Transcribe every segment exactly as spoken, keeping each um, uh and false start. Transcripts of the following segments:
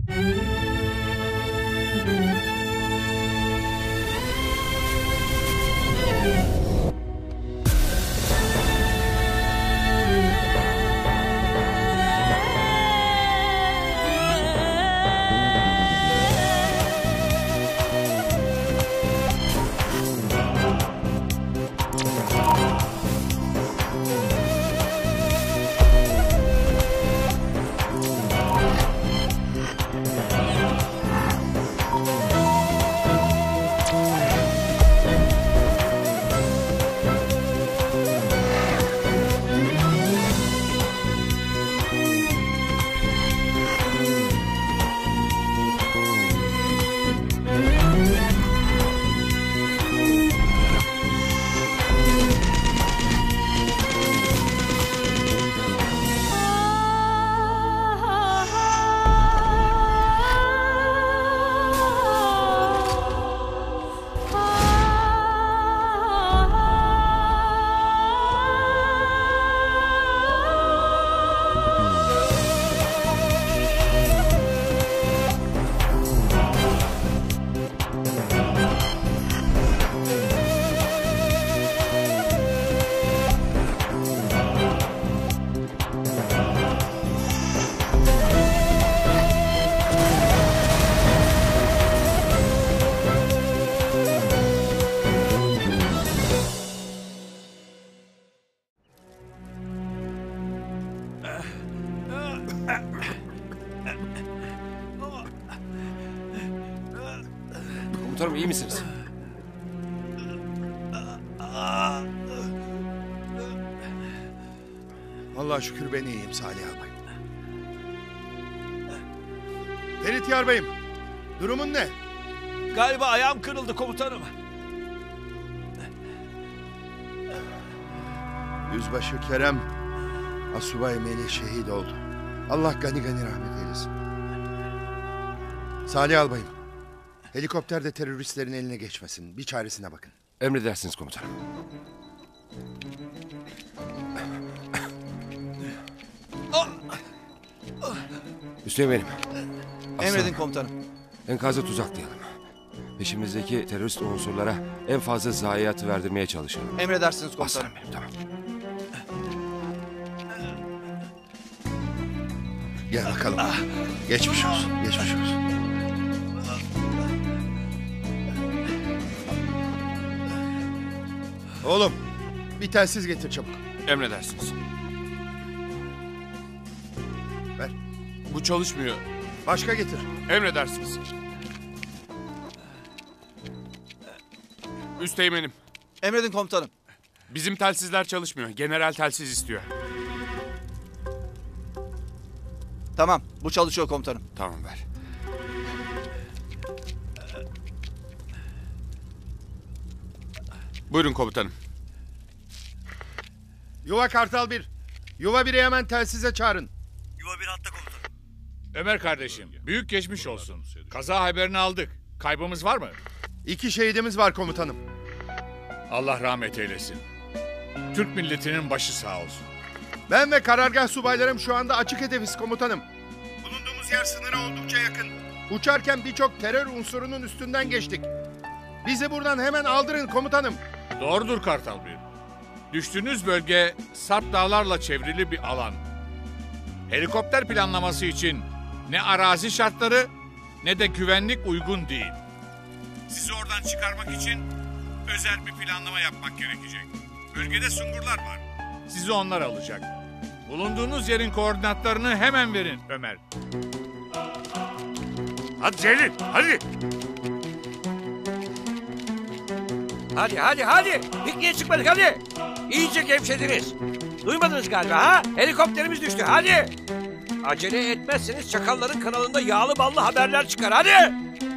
Komutanım iyi misiniz? Allah'a şükür ben iyiyim Salih Albay. Ferit Yarbayım, durumun ne? Galiba ayağım kırıldı komutanım. Yüzbaşı Kerem, Asubay Melih şehit oldu. Allah gani gani rahmet eylesin. Salih Albayım, helikopter de teröristlerin eline geçmesin. Bir çaresine bakın. Emredersiniz komutanım. Hüseyin benim. Emredin komutanım. Enkazı tuzaklayalım. Peşimizdeki terörist unsurlara en fazla zayiatı verdirmeye çalışalım. Emredersiniz komutanım. Aslanım benim, tamam. Gel bakalım. Geçmiş olsun, geçmiş olsun. Oğlum, bir telsiz getir çabuk. Emredersiniz. Ver. Bu çalışmıyor. Başka getir. Emredersiniz. Üsteğmenim. Emredin komutanım. Bizim telsizler çalışmıyor. General telsiz istiyor. Tamam, bu çalışıyor komutanım. Tamam ver. Buyurun komutanım. Yuva Kartal bir. Yuva biri hemen telsize çağırın. Yuva bir hatta komutanım. Ömer kardeşim, büyük geçmiş olsun. Kaza haberini aldık. Kaybımız var mı? İki şehidimiz var komutanım. Allah rahmet eylesin. Türk milletinin başı sağ olsun. Ben ve karargah subaylarım şu anda açık hedefiz komutanım. Bulunduğumuz yer sınıra oldukça yakın. Uçarken birçok terör unsurunun üstünden geçtik. Bizi buradan hemen aldırın komutanım. Doğrudur Kartal Bey. Düştüğünüz bölge Sarp dağlarla çevrili bir alan. Helikopter planlaması için ne arazi şartları ne de güvenlik uygun değil. Sizi oradan çıkarmak için özel bir planlama yapmak gerekecek. Bölgede sungurlar var. Sizi onlar alacak. Bulunduğunuz yerin koordinatlarını hemen verin Ömer. Hadi Celil, hadi. Hadi hadi hadi. Pikniğe çıkmadık hadi. İyice gevşediniz. Duymadınız galiba ha? Helikopterimiz düştü hadi. Acele etmezseniz çakalların kanalında yağlı ballı haberler çıkar hadi. Ya,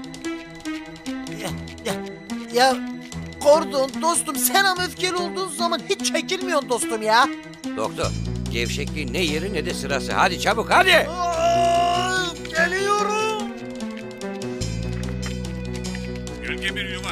ya, ya Kordon dostum sen ama öfkeli olduğun zaman hiç çekilmiyorsun dostum ya. Doktor gevşekliğin ne yeri ne de sırası. Hadi çabuk hadi. Aa, geliyorum. Gölge bir yuva.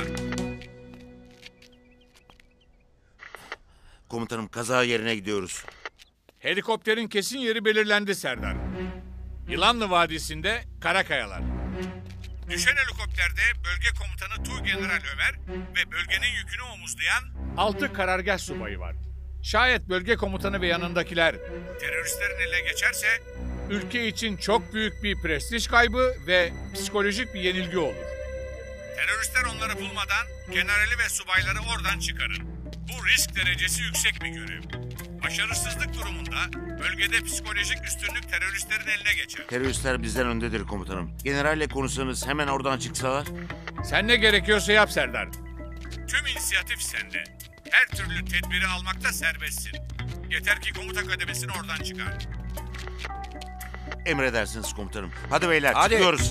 Komutanım kaza yerine gidiyoruz. Helikopterin kesin yeri belirlendi Serdar. Yılanlı Vadisi'nde Karakayalar. Düşen helikopterde bölge komutanı Tuğgeneral Ömer ve bölgenin yükünü omuzlayan altı karargah subayı var. Şayet bölge komutanı ve yanındakiler teröristlerin eline geçerse ülke için çok büyük bir prestij kaybı ve psikolojik bir yenilgi olur. Teröristler onları bulmadan generali ve subayları oradan çıkarın. Bu risk derecesi yüksek bir görev. Başarısızlık durumunda bölgede psikolojik üstünlük teröristlerin eline geçer. Teröristler bizden öndedir komutanım. Generalle konuşsanız hemen oradan çıksalar. Sen ne gerekiyorsa yap Serdar. Tüm inisiyatif sende. Her türlü tedbiri almakta serbestsin. Yeter ki komuta kademesini oradan çıkar. Emredersiniz komutanım. Hadi beyler Hadi. çıkıyoruz.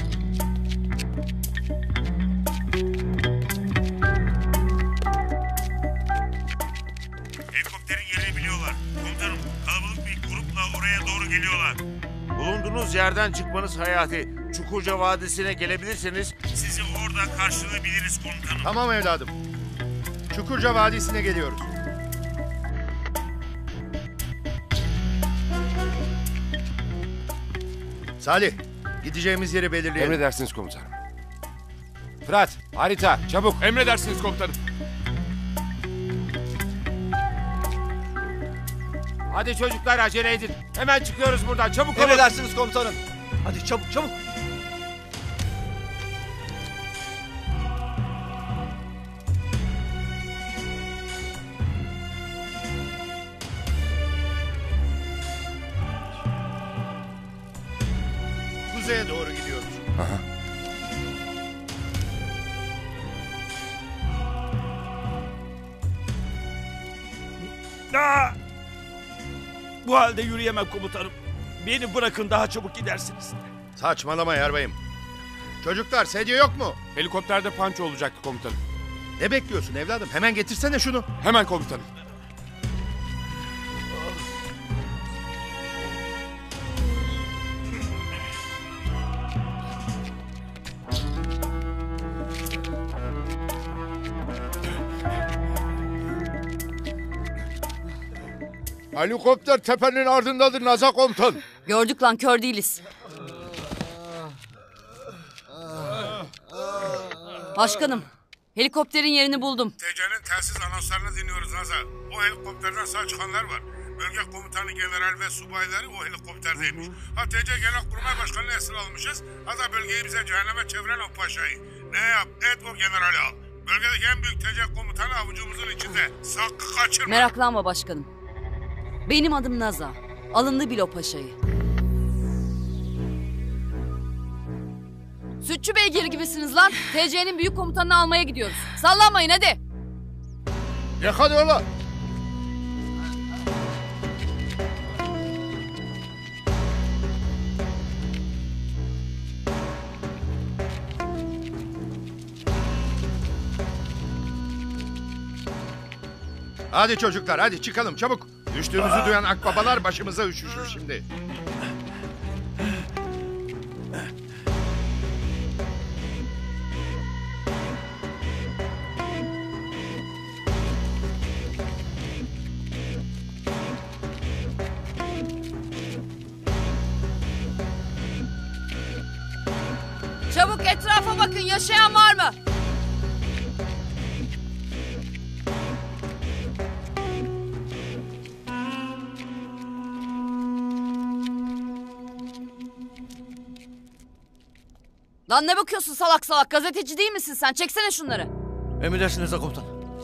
Helikopterin yerini biliyorlar. Komutanım, kalabalık bir grupla oraya doğru geliyorlar. Bulunduğunuz yerden çıkmanız hayati. Çukurca Vadisi'ne gelebilirseniz Sizi orada karşılayabiliriz komutanım. Tamam evladım. Çukurca Vadisi'ne geliyoruz. Salih, gideceğimiz yeri belirleyelim. Emredersiniz komutanım. Fırat, harita, çabuk. Emredersiniz komutanım. Hadi çocuklar acele edin. Hemen çıkıyoruz buradan. Çabuk olun. Emredersiniz komutanım. Hadi çabuk çabuk. Kuzeye doğru gidiyoruz. Aa! Bu halde yürüyemem komutanım. Beni bırakın, daha çabuk gidersiniz. Saçmalama yarbayım. Çocuklar sedye yok mu? Helikopterde panço olacaktı komutanım. Ne bekliyorsun evladım? Hemen getirsene şunu. Hemen komutanım. Helikopter tepenin ardındadır Naza komutan. Gördük lan, kör değiliz. Başkanım, helikopterin yerini buldum. T C'nin telsiz anonslarını dinliyoruz Nazar. O helikopterden sağ çıkanlar var. Bölge komutanı general ve subayları o helikopterdeymiş. Ha T C Genelkurmay Başkanı'nı esir almışız. Hatta bölgeyi bize cehenneme çeviren o paşayı. Ne yap et o generali al. Bölgedeki en büyük T C komutanı avucumuzun içinde. Sakın kaçırma. Meraklanma başkanım. Benim adım Naza. Alındı bil o paşayı. Sütçü beygiri gibisiniz lan. T C'nin büyük komutanını almaya gidiyoruz. Sallanmayın hadi. Yakalıyorlar. Hadi çocuklar hadi çıkalım çabuk. Düştüğümüzü duyan akbabalar başımıza üşüşür şimdi. Çabuk etrafa bakın, yaşayan var mı? Lan ne bakıyorsun salak salak? Gazeteci değil misin sen? Çeksene şunları. Emredersiniz komutan.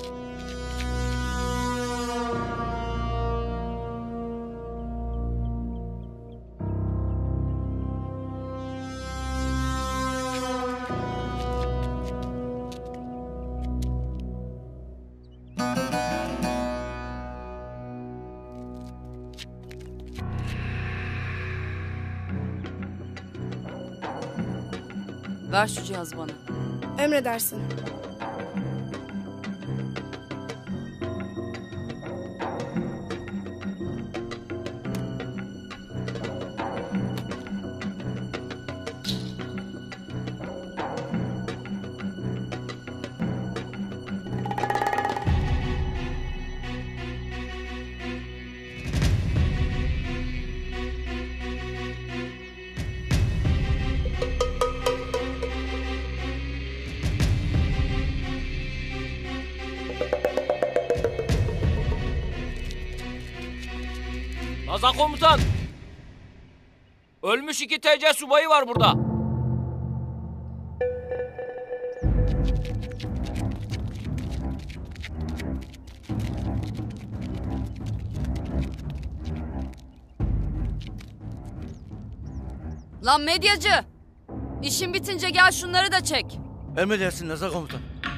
Ver şu cihazı bana. Emredersin. Nazan komutan. Ölmüş iki T C subayı var burada. Lan medyacı. İşin bitince gel şunları da çek. Emredersin Nazan komutan.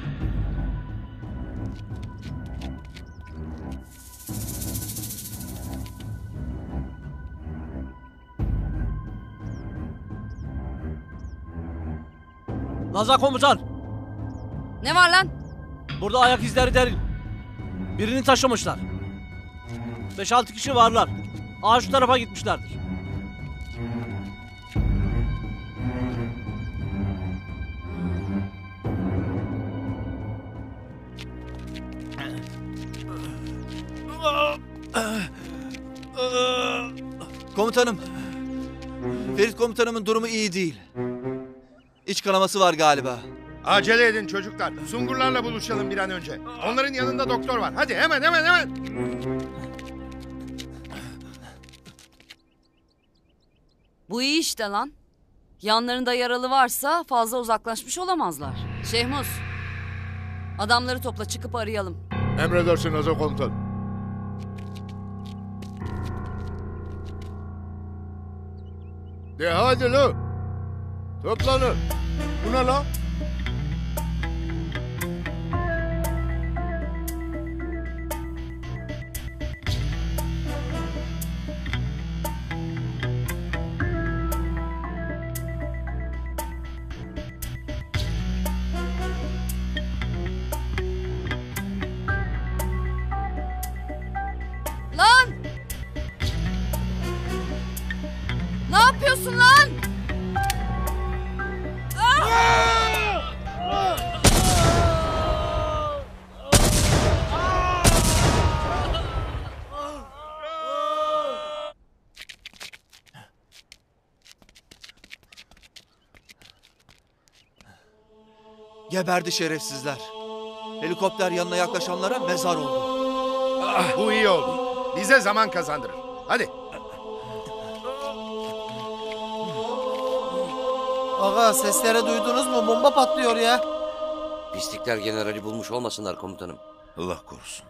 Nazan komutan. Ne var lan? Burada ayak izleri derin. Birini taşımışlar. Beş altı kişi varlar. Aa şu tarafa gitmişlerdir. Komutanım. Ferit komutanımın durumu iyi değil. İç kanaması var galiba. Acele edin çocuklar. Sungurlarla buluşalım bir an önce. Onların yanında doktor var. Hadi hemen hemen hemen. Bu iyi işte lan. Yanlarında yaralı varsa fazla uzaklaşmış olamazlar. Şehmus. Adamları topla çıkıp arayalım. Emredersin Nazan komutan. De hadi lo. Toplanın. Bu ne la? Lan! Ne yapıyorsun lan? Geberdi şerefsizler. Helikopter yanına yaklaşanlara mezar oldu. Ah, bu iyi oldu. Bize zaman kazandırır. Hadi. Aga sesleri duydunuz mu? Bomba patlıyor ya. Pislikler generali bulmuş olmasınlar komutanım. Allah korusun.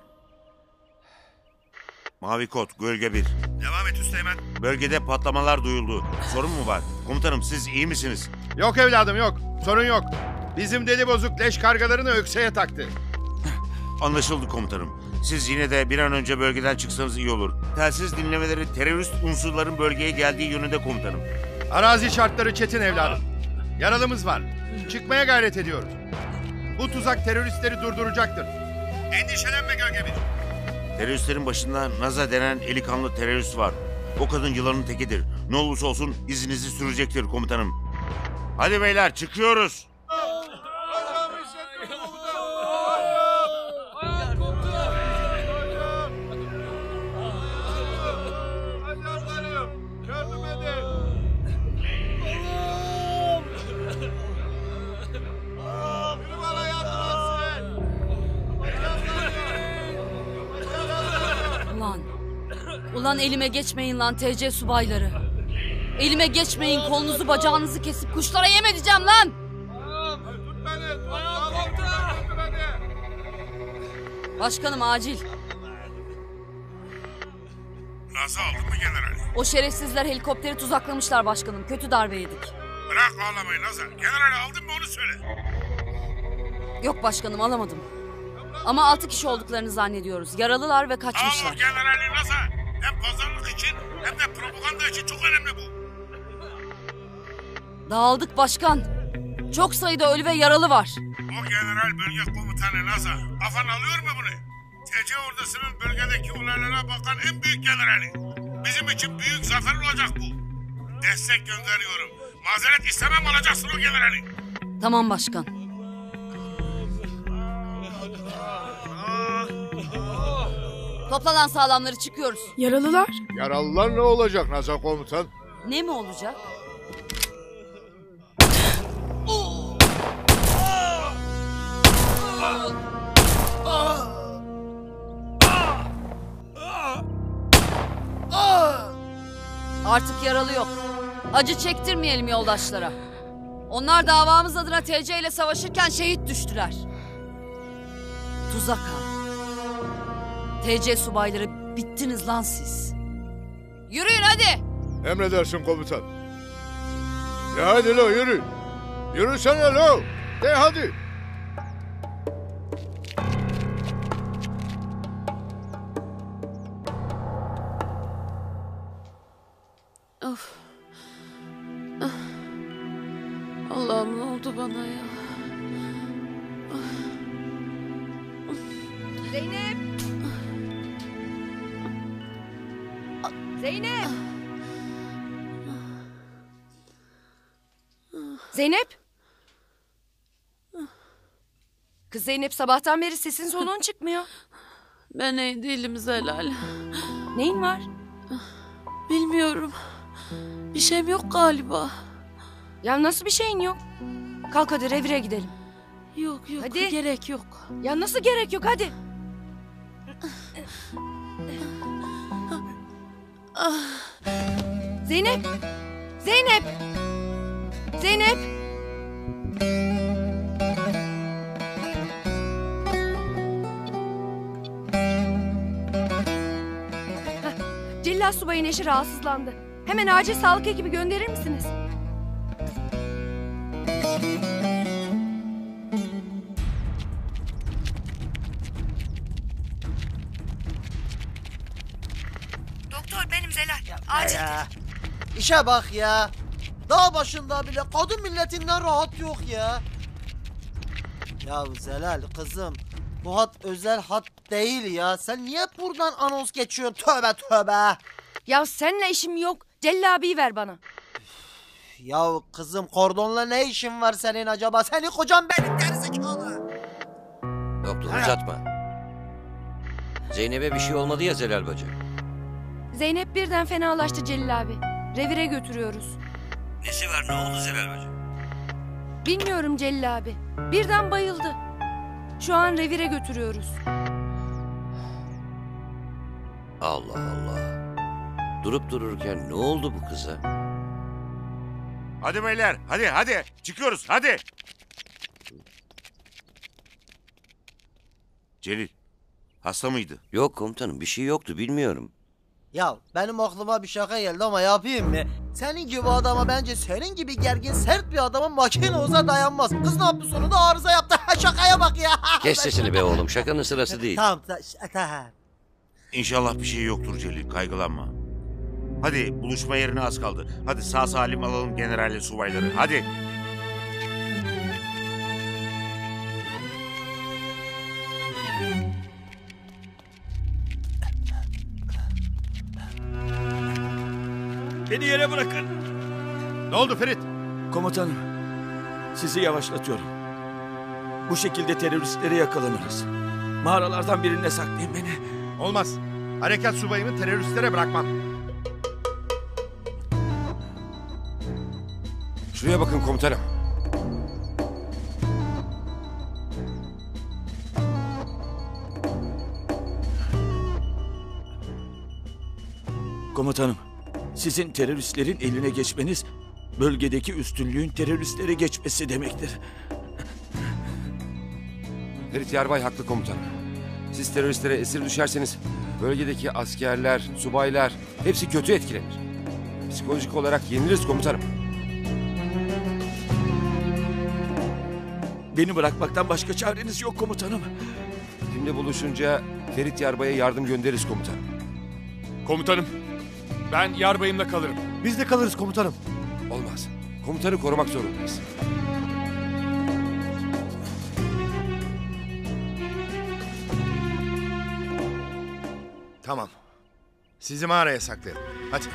Mavi kod, gölge bir. Devam et Üsteğmen. Bölgede patlamalar duyuldu. Sorun mu var? Komutanım siz iyi misiniz? Yok evladım yok. Sorun yok. Bizim deli bozuk leş kargalarını ökseye taktı. Anlaşıldı komutanım. Siz yine de bir an önce bölgeden çıksanız iyi olur. Telsiz dinlemeleri terörist unsurların bölgeye geldiği yönünde komutanım. Arazi şartları çetin evladım. Yaralımız var. Çıkmaya gayret ediyoruz. Bu tuzak teröristleri durduracaktır. Endişelenme gölge bir. Teröristlerin başında Naza denen eli kanlı terörist var. O kadın yılanın tekidir. Ne olursa olsun izinizi sürecektir komutanım. Hadi beyler çıkıyoruz. Ulan. Ulan elime geçmeyin lan T C subayları. Elime geçmeyin, kolunuzu bacağınızı kesip kuşlara yem edeceğim lan. Başkanım acil. Nasıl aldın mı generali? O şerefsizler helikopteri tuzaklamışlar başkanım. Kötü darbe yedik. Bırak ağlamayı Nazar. Generali aldın mı onu söyle. Yok başkanım alamadım. Ama altı kişi olduklarını zannediyoruz. Yaralılar ve kaçmışlar. Al o generali Nazar. Hem pazarlık için hem de propaganda için çok önemli bu. Dağıldık başkan. Çok sayıda ölü ve yaralı var. O general bölge komutanı Nazar. Kafan alıyor mu bunu? T C ordusunun bölgedeki olaylara bakan en büyük generali. Bizim için büyük zafer olacak bu. Destek gönderiyorum. Mazeret istemem alacaksın o generali. Tamam başkan. Toplanan sağlamları çıkıyoruz. Yaralılar? Yaralılar ne olacak Nazar komutan? Ne mi olacak? Ah! Artık yaralı yok. Acı çektirmeyelim yoldaşlara. Onlar davamız adına T C ile savaşırken şehit düştüler. Tuzak ha. T C subayları bittiniz lan siz. Yürüyün hadi. Emredersin komutan. Ya hadi lo yürü. Yürüsene lo. De hadi. Of. Ah. Allah'ım ne oldu bana ya? Zeynep! Zeynep! Zeynep! Kız Zeynep, sabahtan beri sesin soluğun çıkmıyor. Ben iyi değilim Zelal. Neyin var? Bilmiyorum. Bir şeyim yok galiba. Ya nasıl bir şeyin yok? Kalk hadi revire gidelim. Yok yok Hadi. gerek yok. Ya nasıl gerek yok, hadi. Zeynep! Zeynep! Zeynep! Heh, Cellat subayın eşi rahatsızlandı. Hemen acil sağlık ekibi gönderir misiniz? Doktor benim Zelal. Acil. İşe bak ya. Dağ başında bile kadın milletinden rahat yok ya. Ya Zelal kızım, bu hat özel hat değil ya. Sen niye buradan anons geçiyorsun? Tövbe tövbe. Ya seninle işim yok. Celal abiyi ver bana. Ya kızım, kordonla ne işin var senin acaba? Senin kocan benim gerizekalı. Doktor uzatma. Zeynep'e bir şey olmadı ya Zelal bacı. Zeynep birden fenalaştı Celal abi. Revire götürüyoruz. Nesi var, ne oldu Zelal bacı? Bilmiyorum Celal abi. Birden bayıldı. Şu an revire götürüyoruz. Allah Allah. Durup dururken ne oldu bu kıza? Hadi beyler, hadi hadi. Çıkıyoruz, hadi. Celil, hasta mıydı? Yok komutanım, bir şey yoktu, bilmiyorum. Ya benim aklıma bir şaka geldi ama yapayım mı? Senin gibi adama, bence senin gibi gergin sert bir adama makine olsa dayanmaz. Kız ne yaptı, sonunda arıza yaptı. Şakaya bak ya. Kes sesini be oğlum, şakanın sırası değil. Tamam tamam. İnşallah bir şey yoktur Celil, kaygılanma. Hadi buluşma yerine az kaldı. Hadi sağ salim alalım generalle subayları, hadi. Beni yere bırakın. Ne oldu Ferit? Komutanım, sizi yavaşlatıyorum. Bu şekilde teröristlere yakalanırız. Mağaralardan birine saklayın beni. Olmaz. Harekat subayımı teröristlere bırakmam. Şuraya bakın komutanım. Komutanım, sizin teröristlerin eline geçmeniz, bölgedeki üstünlüğün teröristlere geçmesi demektir. Ferit Yarbay haklı komutanım. Siz teröristlere esir düşerseniz bölgedeki askerler, subaylar hepsi kötü etkilenir. Psikolojik olarak yeniliriz komutanım. Beni bırakmaktan başka çareniz yok komutanım. Şimdi buluşunca Ferit Yarbay'a yardım göndeririz komutanım. Komutanım, ben yarbayımla kalırım. Biz de kalırız komutanım. Olmaz. Komutanı korumak zorundayız. Tamam. Sizi mağaraya saklayalım. Hadi.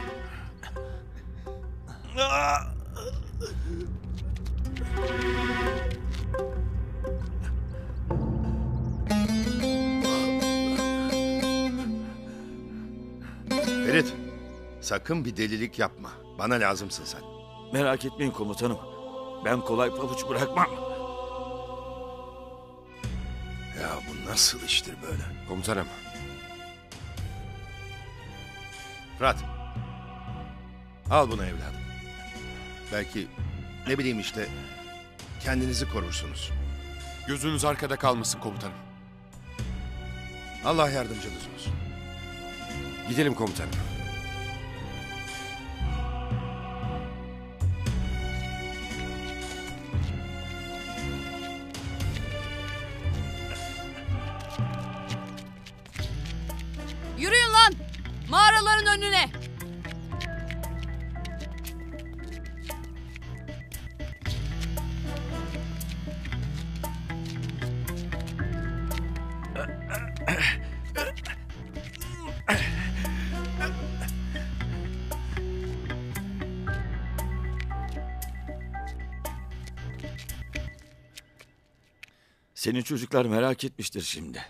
Ferit, sakın bir delilik yapma. Bana lazımsın sen. Merak etmeyin komutanım. Ben kolay pabuç bırakmam. Ya bu nasıl iştir böyle? Komutanım. Fırat. Al bunu evladım. Belki ne bileyim işte kendinizi korursunuz. Gözünüz arkada kalmasın komutanım. Allah yardımcınız olsun. Gidelim komutanım. Yürüyün lan! Mağaraların önüne! Senin çocuklar merak etmiştir şimdi.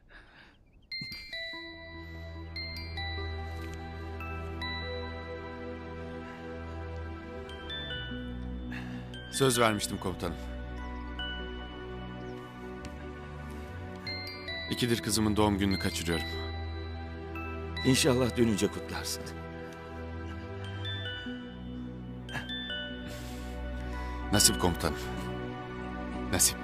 Söz vermiştim komutanım. İkidir kızımın doğum gününü kaçırıyorum. İnşallah dönünce kutlarsın. Nasip komutanım. Nasip.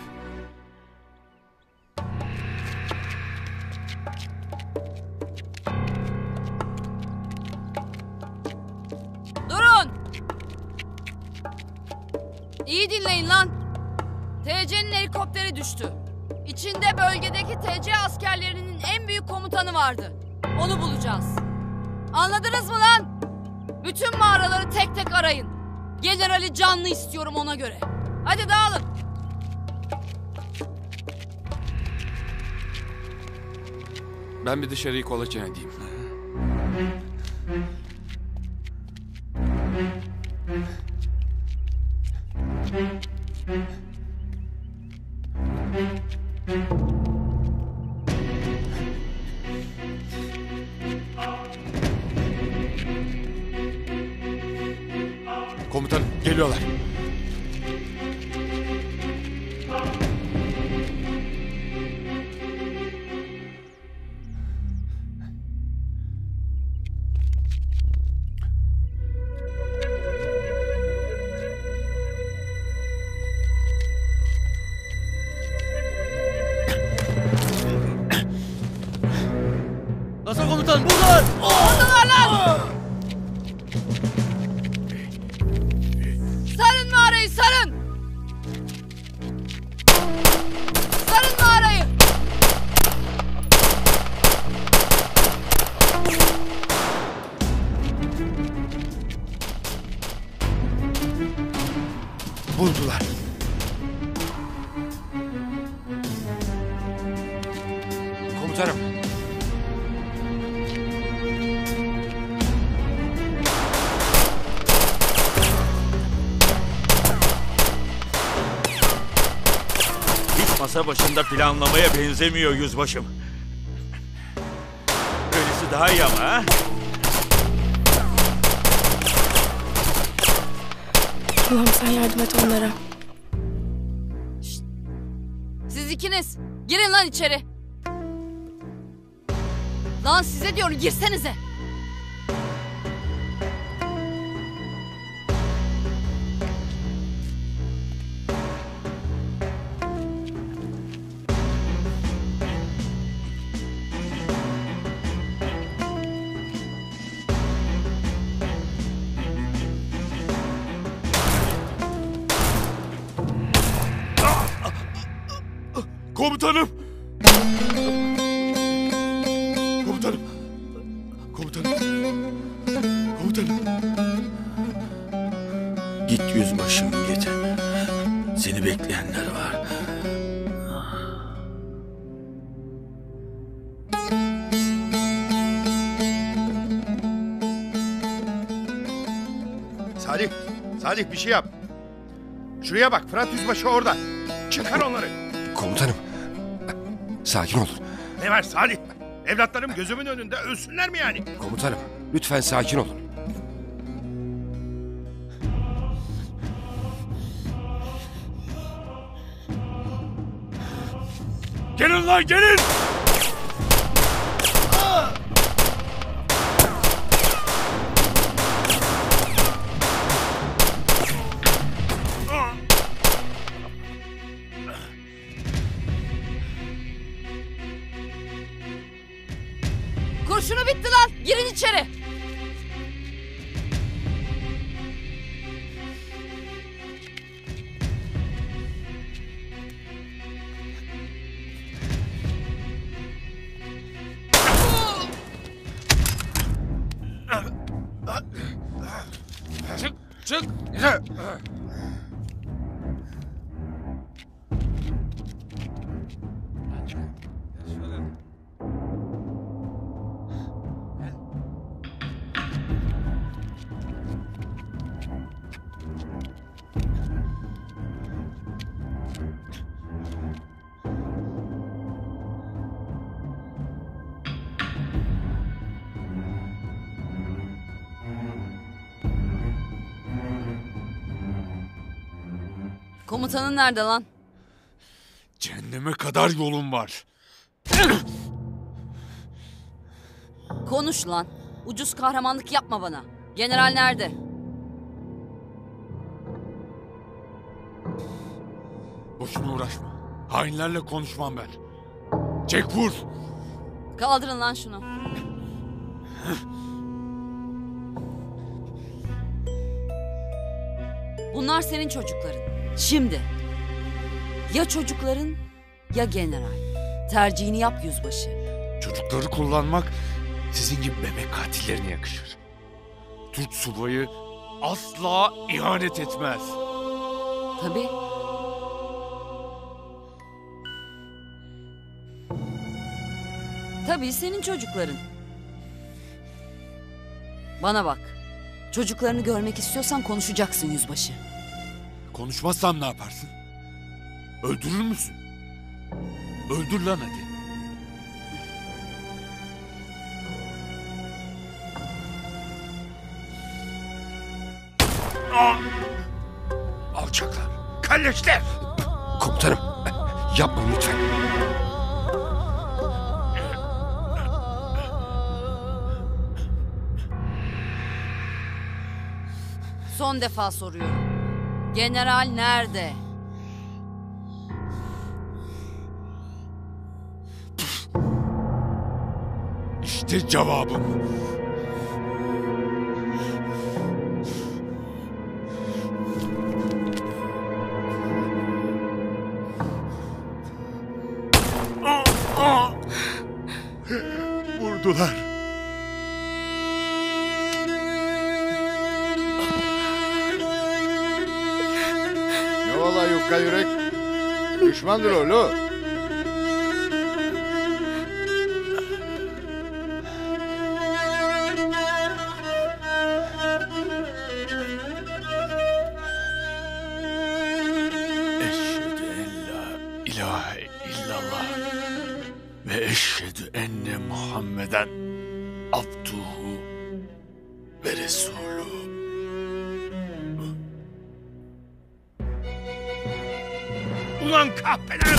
Durun! İyi dinleyin lan. T C'nin helikopteri düştü. İçinde bölgedeki T C askerlerinin en büyük komutanı vardı. Onu bulacağız. Anladınız mı lan? Bütün mağaraları tek tek arayın. Generali canlı istiyorum ona göre. Hadi dağılın. Ben bir dışarıyı kolaçan edeyim. Komutanım geliyorlar. Nasıl komutan? Buradan! Oradalar lan! Sarın mağarayı, sarın! Sarın mağarayı! Buldular. Komutanım. Hiç masa başında planlamaya benzemiyor yüzbaşım. Böylesi daha iyi ama ha? Allah'ım sen yardım et onlara. Siz ikiniz girin lan içeri. Lan size diyorum girsenize. Komutanım! Komutanım! Komutanım! Komutanım! Git yüzbaşım git. Seni bekleyenler var. Salih, Salih bir şey yap. Şuraya bak, Fırat Yüzbaşı orada. Çıkar onları. Komutanım. Sakin olun. Ne var Salih? Evlatlarım gözümün önünde ölsünler mi yani? Komutanım lütfen sakin olun. Gelin lan gelin! Kurşunu bitti lan. Girin içeri. Çık, çık. Komutanın nerede lan? Cehenneme kadar yolum var. Konuş lan. Ucuz kahramanlık yapma bana. General nerede? Boşuna uğraşma. Hainlerle konuşmam ben. Çek vur. Kaldırın lan şunu. Bunlar senin çocukların. Şimdi. Ya çocukların ya general. Tercihini yap yüzbaşı. Çocukları kullanmak sizin gibi bebek katillerine yakışır. Türk subayı asla ihanet etmez. Tabii. Tabii senin çocukların. Bana bak. Çocuklarını görmek istiyorsan konuşacaksın yüzbaşı. Konuşmazsam ne yaparsın? Öldürür müsün? Öldür lan hadi. Alçaklar, kalleşler. Komutanım, yapmayın lütfen. Son defa soruyorum. General nerede? İşte cevabım. Vurdular. Ne valla yufka yürek? Düşmandır oğlu. Eşhedü en la ilahe illallah ve eşhedü enne Muhammeden abduhu ve resulü. Ulan kahpeler!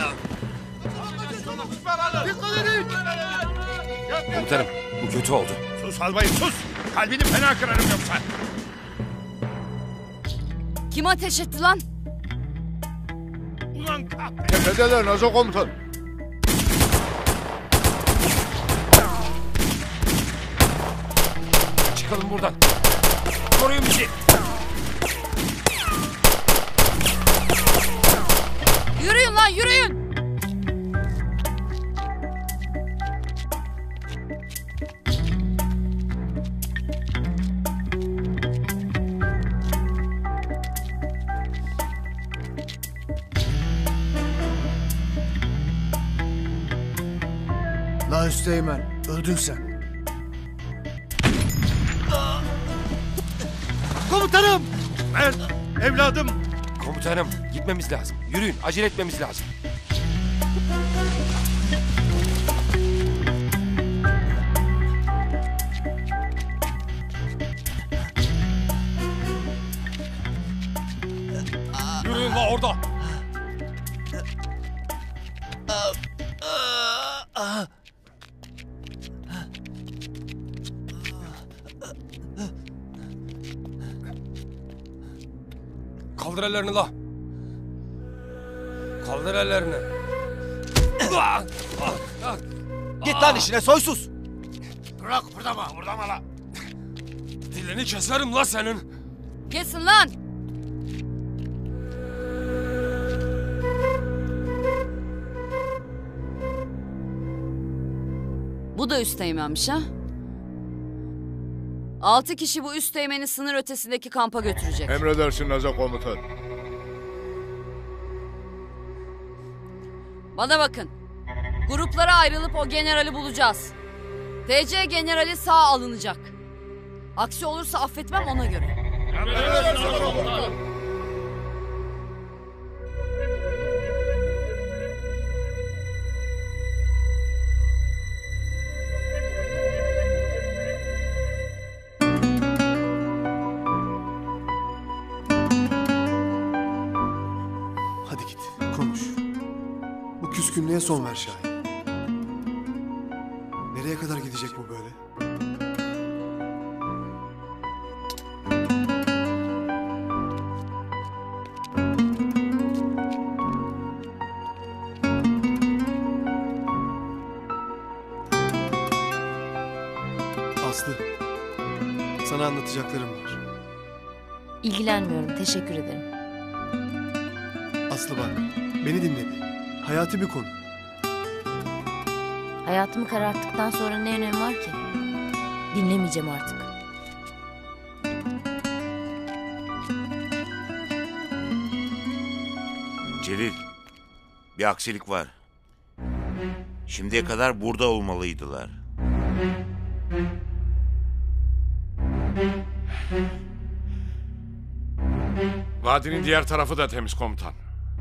Dikkat edin! Komutanım, bu kötü oldu. Sus albayım sus! Kalbini fena kırarım yoksa. Kim ateş etti lan? Ulan kahpeler! Tepedeler Nazo komutan. Çıkalım buradan. Koruyun bizi. Yürüyün lan yürüyün. La Üsteğmen, öldün sen. Komutanım! Mert, evladım! Komutanım, gitmemiz lazım. Yürüyün, acele etmemiz lazım. Yürüyün la orada. Kaldır ellerini la. Kaldır ellerini. Git lan işine soysuz. Bırak kıpırdama, kıpırdama la. Dilini keserim la senin. Kesin lan! Bu da üsteğmenmiş ha? Altı kişi bu üsteğmeni sınır ötesindeki kampa götürecek. Emredersin Naza komutan. Bana bakın. Gruplara ayrılıp o generali bulacağız. T C generali sağ alınacak. Aksi olursa affetmem ona göre. Hadi git, konuş. Bu küskünlüğe son ver Şahin. Nereye kadar gidecek bu böyle? Aslı, sana anlatacaklarım var. İlgilenmiyorum, teşekkür ederim. Aslı bak, beni dinle bir. Hayati bir konu. Hayatımı kararttıktan sonra ne önemi var ki? Dinlemeyeceğim artık. Celil, bir aksilik var. Şimdiye kadar burada olmalıydılar. Vadinin diğer tarafı da temiz komutan.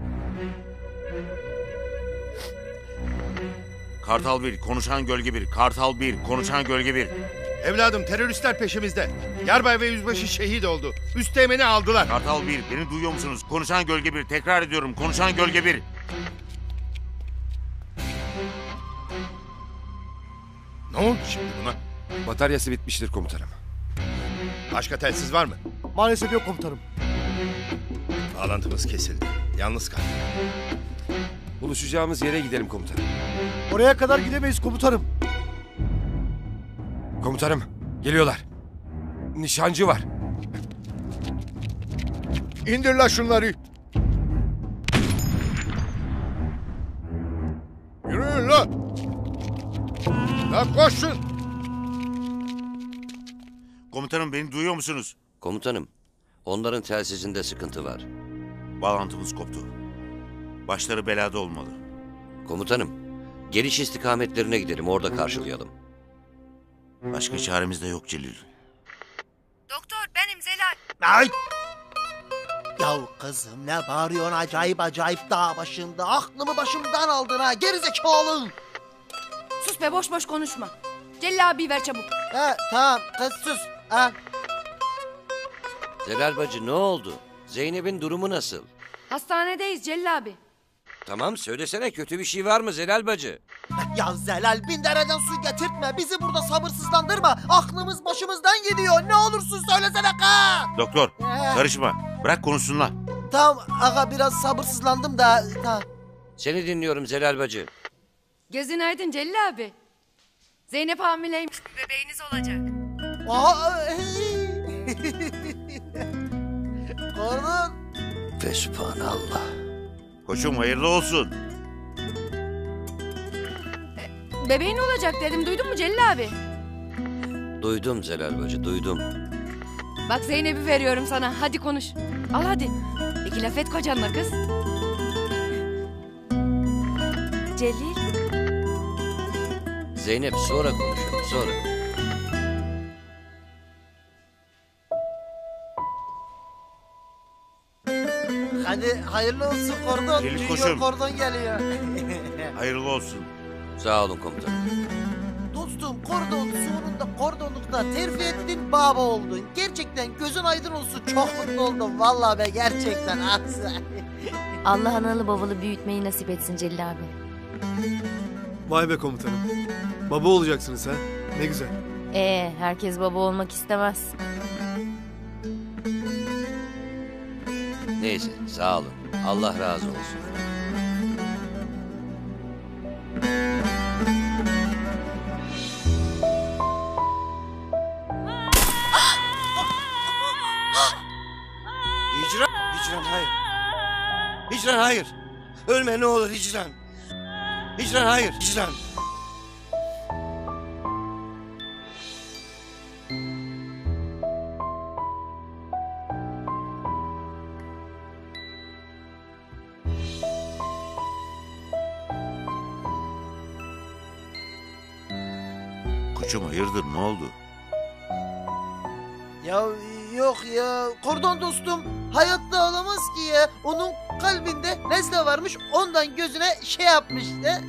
Kartal bir, konuşan gölge bir. Kartal bir, konuşan gölge bir. Evladım teröristler peşimizde. Yarbay ve yüzbaşı şehit oldu. Üsteğmeni aldılar. Kartal bir, beni duyuyor musunuz? Konuşan gölge bir, tekrar ediyorum. Konuşan gölge bir. Ne oldu şimdi buna? Bataryası bitmiştir komutanım. Başka telsiz var mı? Maalesef yok komutanım. Bağlantımız kesildi. Yalnız kaldık. Buluşacağımız yere gidelim komutanım. Oraya kadar gidemeyiz komutanım. Komutanım, geliyorlar. Nişancı var. İndir la şunları. Yürüyün la. La koşun. Komutanım beni duyuyor musunuz? Komutanım, onların telsizinde sıkıntı var. Bağlantımız koptu. Başları belada olmalı. Komutanım, geliş istikametlerine gidelim, orada karşılayalım. Başka çaremiz de yok Celil. Doktor benim Zelal. Ay! Ya kızım ne bağırıyorsun acayip acayip dağ başında. Aklımı başımdan aldın ha gerizekalı. Sus be boş boş konuşma. Celil abi ver çabuk. He tamam kız sus. Ha. Zelal bacı ne oldu? Zeynep'in durumu nasıl? Hastanedeyiz Celil abi. Tamam söylesene, kötü bir şey var mı Zelal bacı? Ya Zelal bin dereden su getirtme. Bizi burada sabırsızlandırma. Aklımız başımızdan gidiyor. Ne olursun söylesene ka. Doktor, karışma. Bırak konuşsunlar. Tamam aga biraz sabırsızlandım da. Tamam. Seni dinliyorum Zelal bacı. Gözün aydın Celil abi. Zeynep hamileymiş. Bir bebeğiniz olacak. Aha. Kordon. Fesubhanallah. Koçum hayırlı olsun. Bebeğin olacak dedim, duydun mu Celil abi? Duydum Zelal bacı, duydum. Bak Zeynep'i veriyorum sana, hadi konuş. Al hadi. İki laf et kocanla kız. Celil. Zeynep sonra konuşalım, sonra. Hadi hayırlı olsun Kordon. Celil Junior koçum. Kordon geliyor. Hayırlı olsun. Sağ olun komutanım. Dostum Kordon sonunda Kordonlukta terfi ettin baba oldun. Gerçekten gözün aydın olsun, çok mutlu oldum. Vallahi be gerçekten. Allah analı babalı büyütmeyi nasip etsin Celil abi. Vay be komutanım. Baba olacaksınız ha. Ne güzel. Ee, herkes baba olmak istemez. Neyse, sağ olun. Allah razı olsun. Hicran hayır. Ölme ne olur Hicran. Hicran hayır. Hicran. Koçum hayırdır ne oldu? Ya yok ya kordon dostum hayatta ağlamaz ki ya. Onun kalbinde nezle varmış ondan gözüne şey yapmış da.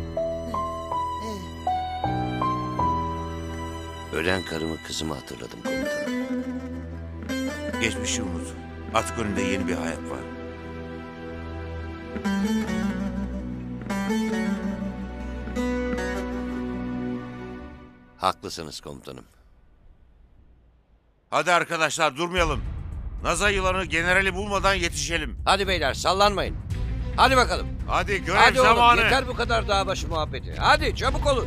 Ölen karımı kızımı hatırladım komutanım. Geçmişi unut. Artık önünde yeni bir hayat var. Haklısınız komutanım. Hadi arkadaşlar durmayalım. Naza yılanı generali bulmadan yetişelim. Hadi beyler sallanmayın. Hadi bakalım. Hadi görev Hadi oğlum, zamanı. yeter bu kadar dağ başı muhabbeti. Hadi çabuk olun.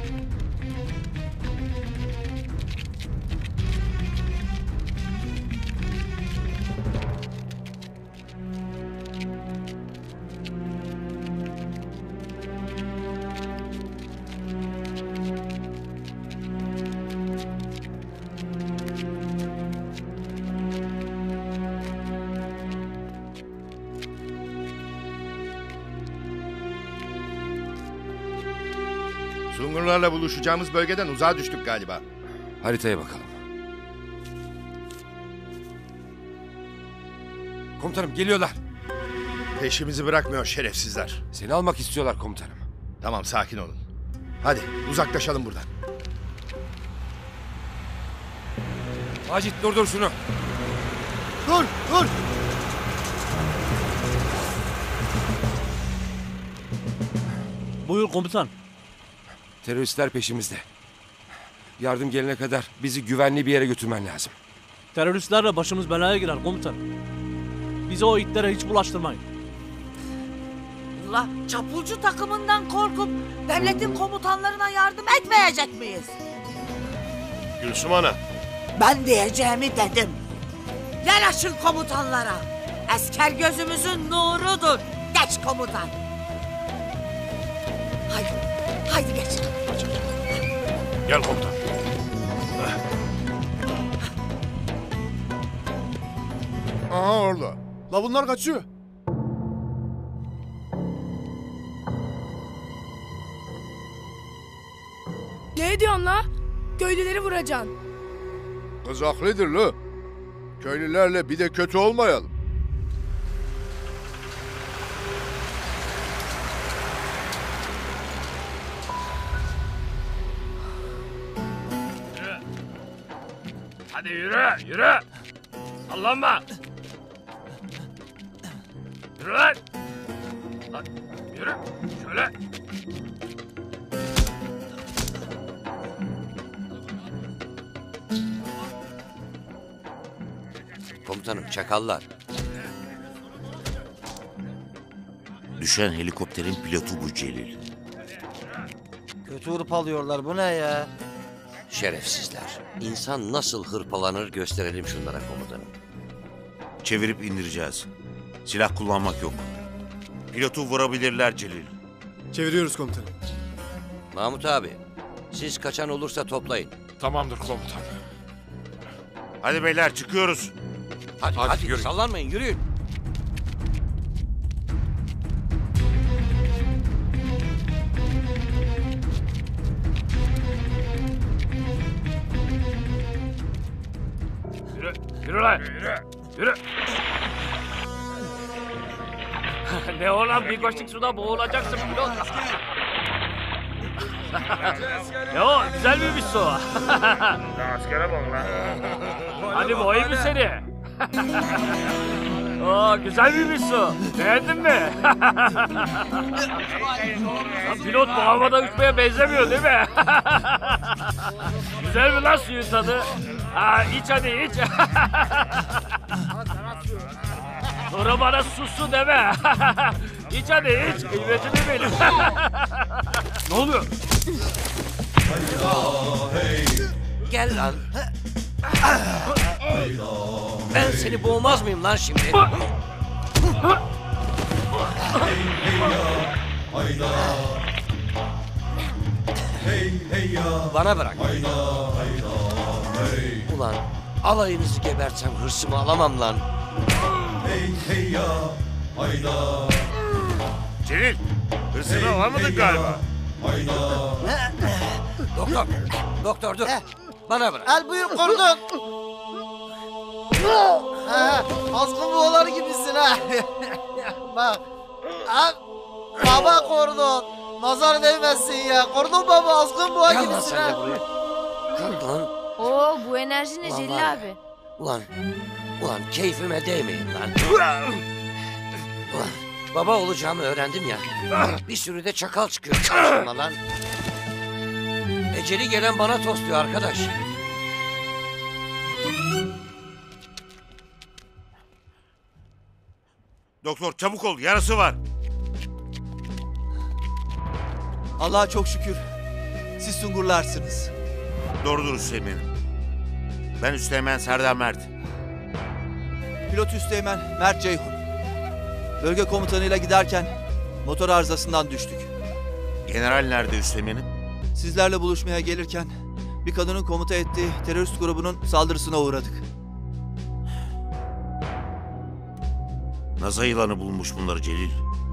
Sungurlarla buluşacağımız bölgeden uzağa düştük galiba. Haritaya bakalım. Komutanım geliyorlar. Peşimizi bırakmıyor şerefsizler. Seni almak istiyorlar komutanım. Tamam sakin olun. Hadi uzaklaşalım buradan. Macit durdur şunu. Dur dur. Buyur komutan. Teröristler peşimizde. Yardım gelene kadar bizi güvenli bir yere götürmen lazım. Teröristlerle başımız belaya girer komutan. Bizi o itlere hiç bulaştırmayın. La çapulcu takımından korkup devletin komutanlarına yardım etmeyecek miyiz? Gülsüm Ana. Ben diyeceğimi dedim. Yanaşın komutanlara. Asker gözümüzün nurudur. Geç komutan. Haydi, haydi geç. Gel komutan. Aha orada. La bunlar kaçıyor. Ne diyorsun la? Köylüleri vuracaksın. Kız haklıdır la. Köylülerle bir de kötü olmayalım. Hadi yürü, yürü. Sallanma. Yürü lan. Lan, yürü, şöyle. Komutanım çakallar. Düşen helikopterin pilotu bu Celil. Kötü hırpalıyorlar bu ne ya? Şerefsizler. İnsan nasıl hırpalanır gösterelim şunlara komutanım. Çevirip indireceğiz. Silah kullanmak yok. Pilotu vurabilirler Celil. Çeviriyoruz komutanım. Mahmut abi, siz kaçan olursa toplayın. Tamamdır komutan. Hadi beyler çıkıyoruz. Hadi hadi, hadi sallanmayın yürüyün. Yürü, yürü lan. Yürü, yürü. Ne olan bir koştuk suda boğulacaksın pilot. Ne o? Güzel miymiş su? Askere bak lan. Hadi boğayım mı seni? Oo, güzel miymiş su? Beğendin mi? Lan pilot bu havada uçmaya benzemiyor değil mi? Güzel mi lan suyun tadı? Ha, iç hadi iç. Sonra bana susu deme. İç hadi iç. Kıymetimi benim. Ne oluyor? Gel lan. Ben seni boğmaz mıyım lan şimdi? bana bırak. Ulan alayınızı gebertsem hırsımı alamam lan. Celil, hırsını alamadın galiba. Doktor, doktor dur. Bana bırak. El buyur kordon. Ha, azgın boğaları gibisin ha. Bak. Ha, baba kordon. Nazar değmesin ya. Kordon baba azgın boğa Gel lan gibisin sen de ha. buraya. Kalk lan. Oo bu enerji ne Ulan Celil var ya. abi? Ulan, ulan keyfime değmeyin lan. Ulan, baba olacağımı öğrendim ya. Bir sürü de çakal çıkıyor karşıma lan. Eceli gelen bana tosluyor arkadaş. Doktor çabuk ol, yarası var. Allah'a çok şükür. Siz Sungurlarsınız. Doğrudur Üsteğmen'im. Ben Üsteğmen Serdar Mert. Pilot Üsteğmen Mert Ceyhun. Bölge komutanıyla giderken motor arızasından düştük. General nerede Üsteğmen'im? Sizlerle buluşmaya gelirken bir kadının komuta ettiği terörist grubunun saldırısına uğradık. Naza yılanı bulmuş bunları Celil.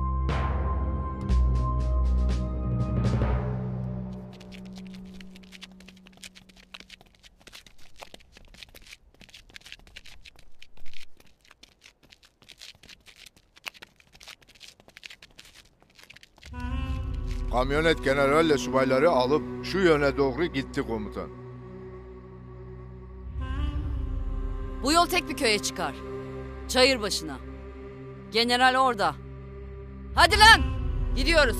Kamyonet generalle subayları alıp şu yöne doğru gitti komutan. Bu yol tek bir köye çıkar. Çayır başına. General orada. Hadi lan! Gidiyoruz.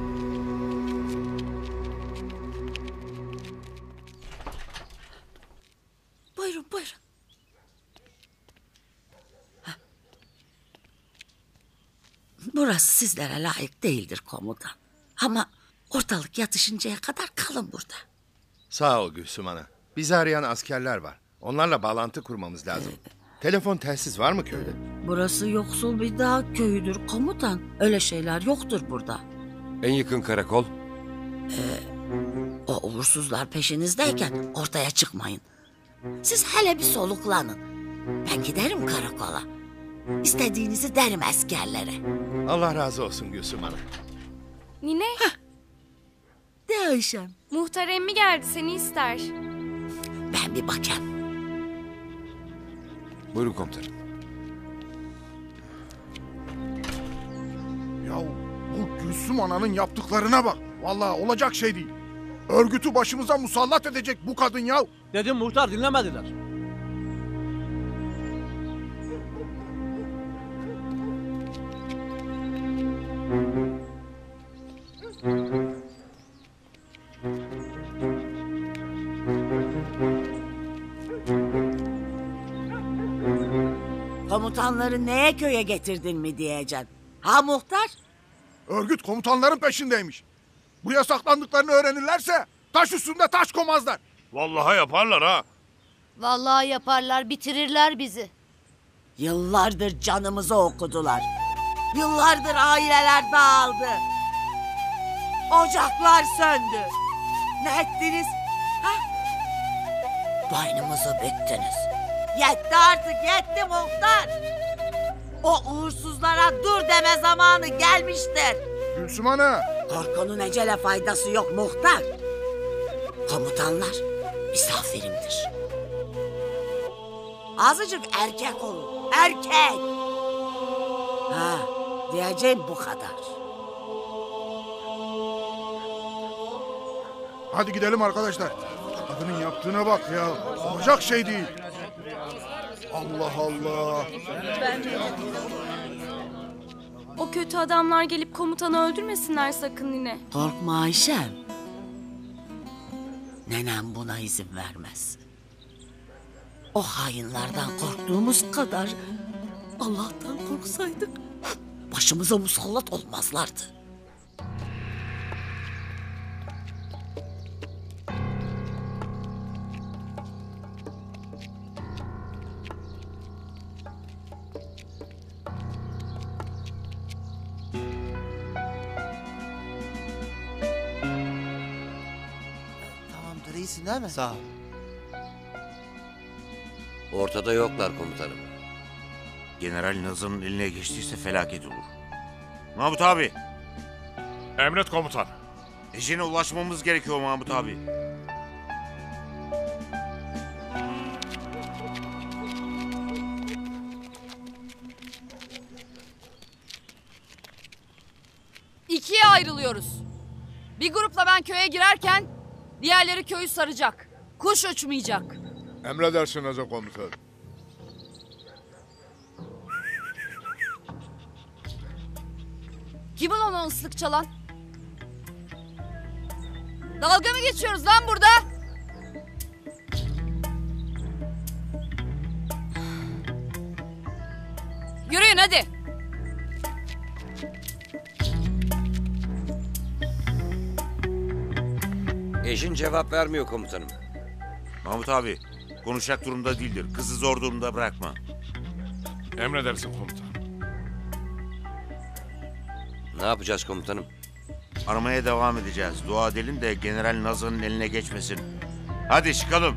Buyurun buyurun. Burası sizlere layık değildir komutan. Ama ortalık yatışıncaya kadar kalın burada. Sağ ol Gülsüm Ana. Bizi arayan askerler var. Onlarla bağlantı kurmamız lazım. Telefon telsiz var mı köyde? Burası yoksul bir dağ köyüdür komutan. Öyle şeyler yoktur burada. En yakın karakol? Ee, o uğursuzlar peşinizdeyken ortaya çıkmayın. Siz hele bir soluklanın. Ben giderim karakola. İstediğinizi derim askerlere. Allah razı olsun Gülsüm Ana. Nine. De Ayşem. Muhtar emmi geldi seni ister. Ben bir bakayım. Buyurun komutanım. Ya bu Gülsüm Ana'nın yaptıklarına bak. Vallahi olacak şey değil. Örgütü başımıza musallat edecek bu kadın ya. Dedim muhtar dinlemediler. Komutanları neye köye getirdin mi diyeceksin? Ha muhtar? Örgüt komutanların peşindeymiş. Buraya saklandıklarını öğrenirlerse taş üstünde taş komazlar. Vallahi yaparlar ha. Vallahi yaparlar, bitirirler bizi. Yıllardır canımızı okudular. Yıllardır aileler dağıldı. Ocaklar söndü. Ne ettiniz? Ha? Boynumuzu büktünüz. Yetti artık, yetti muhtar. O uğursuzlara dur deme zamanı gelmiştir. Gülsüm Ana. Korkunun ecele faydası yok muhtar. Komutanlar misafirimdir. Azıcık erkek olun, erkek. Ha, diyeceğim bu kadar. Hadi gidelim arkadaşlar. Şu kadının yaptığına bak ya. Olacak şey değil. Allah Allah. O kötü adamlar gelip komutanı öldürmesinler sakın Nine. Korkma Ayşem. Nenem buna izin vermez. O hainlerden korktuğumuz kadar Allah'tan korksaydık başımıza musallat olmazlardı. İyisin değil mi? Sağ ol. Ortada yoklar komutanım. General Nazır'ın eline geçtiyse felaket olur. Mahmut abi. Emret komutan. Eşine ulaşmamız gerekiyor Mahmut abi. İkiye ayrılıyoruz. Bir grupla ben köye girerken diğerleri köyü saracak. Kuş uçmayacak. Emredersin Naza komutan. Kimin onu ıslık çalan? Dalga mı geçiyoruz lan burada? Yürüyün hadi. Eşin cevap vermiyor komutanım. Mahmut abi konuşacak durumda değildir. Kızı zor durumda bırakma. Emredersin komutan. Ne yapacağız komutanım? Aramaya devam edeceğiz. Dua edelim de General Nazır'ın eline geçmesin. Hadi çıkalım.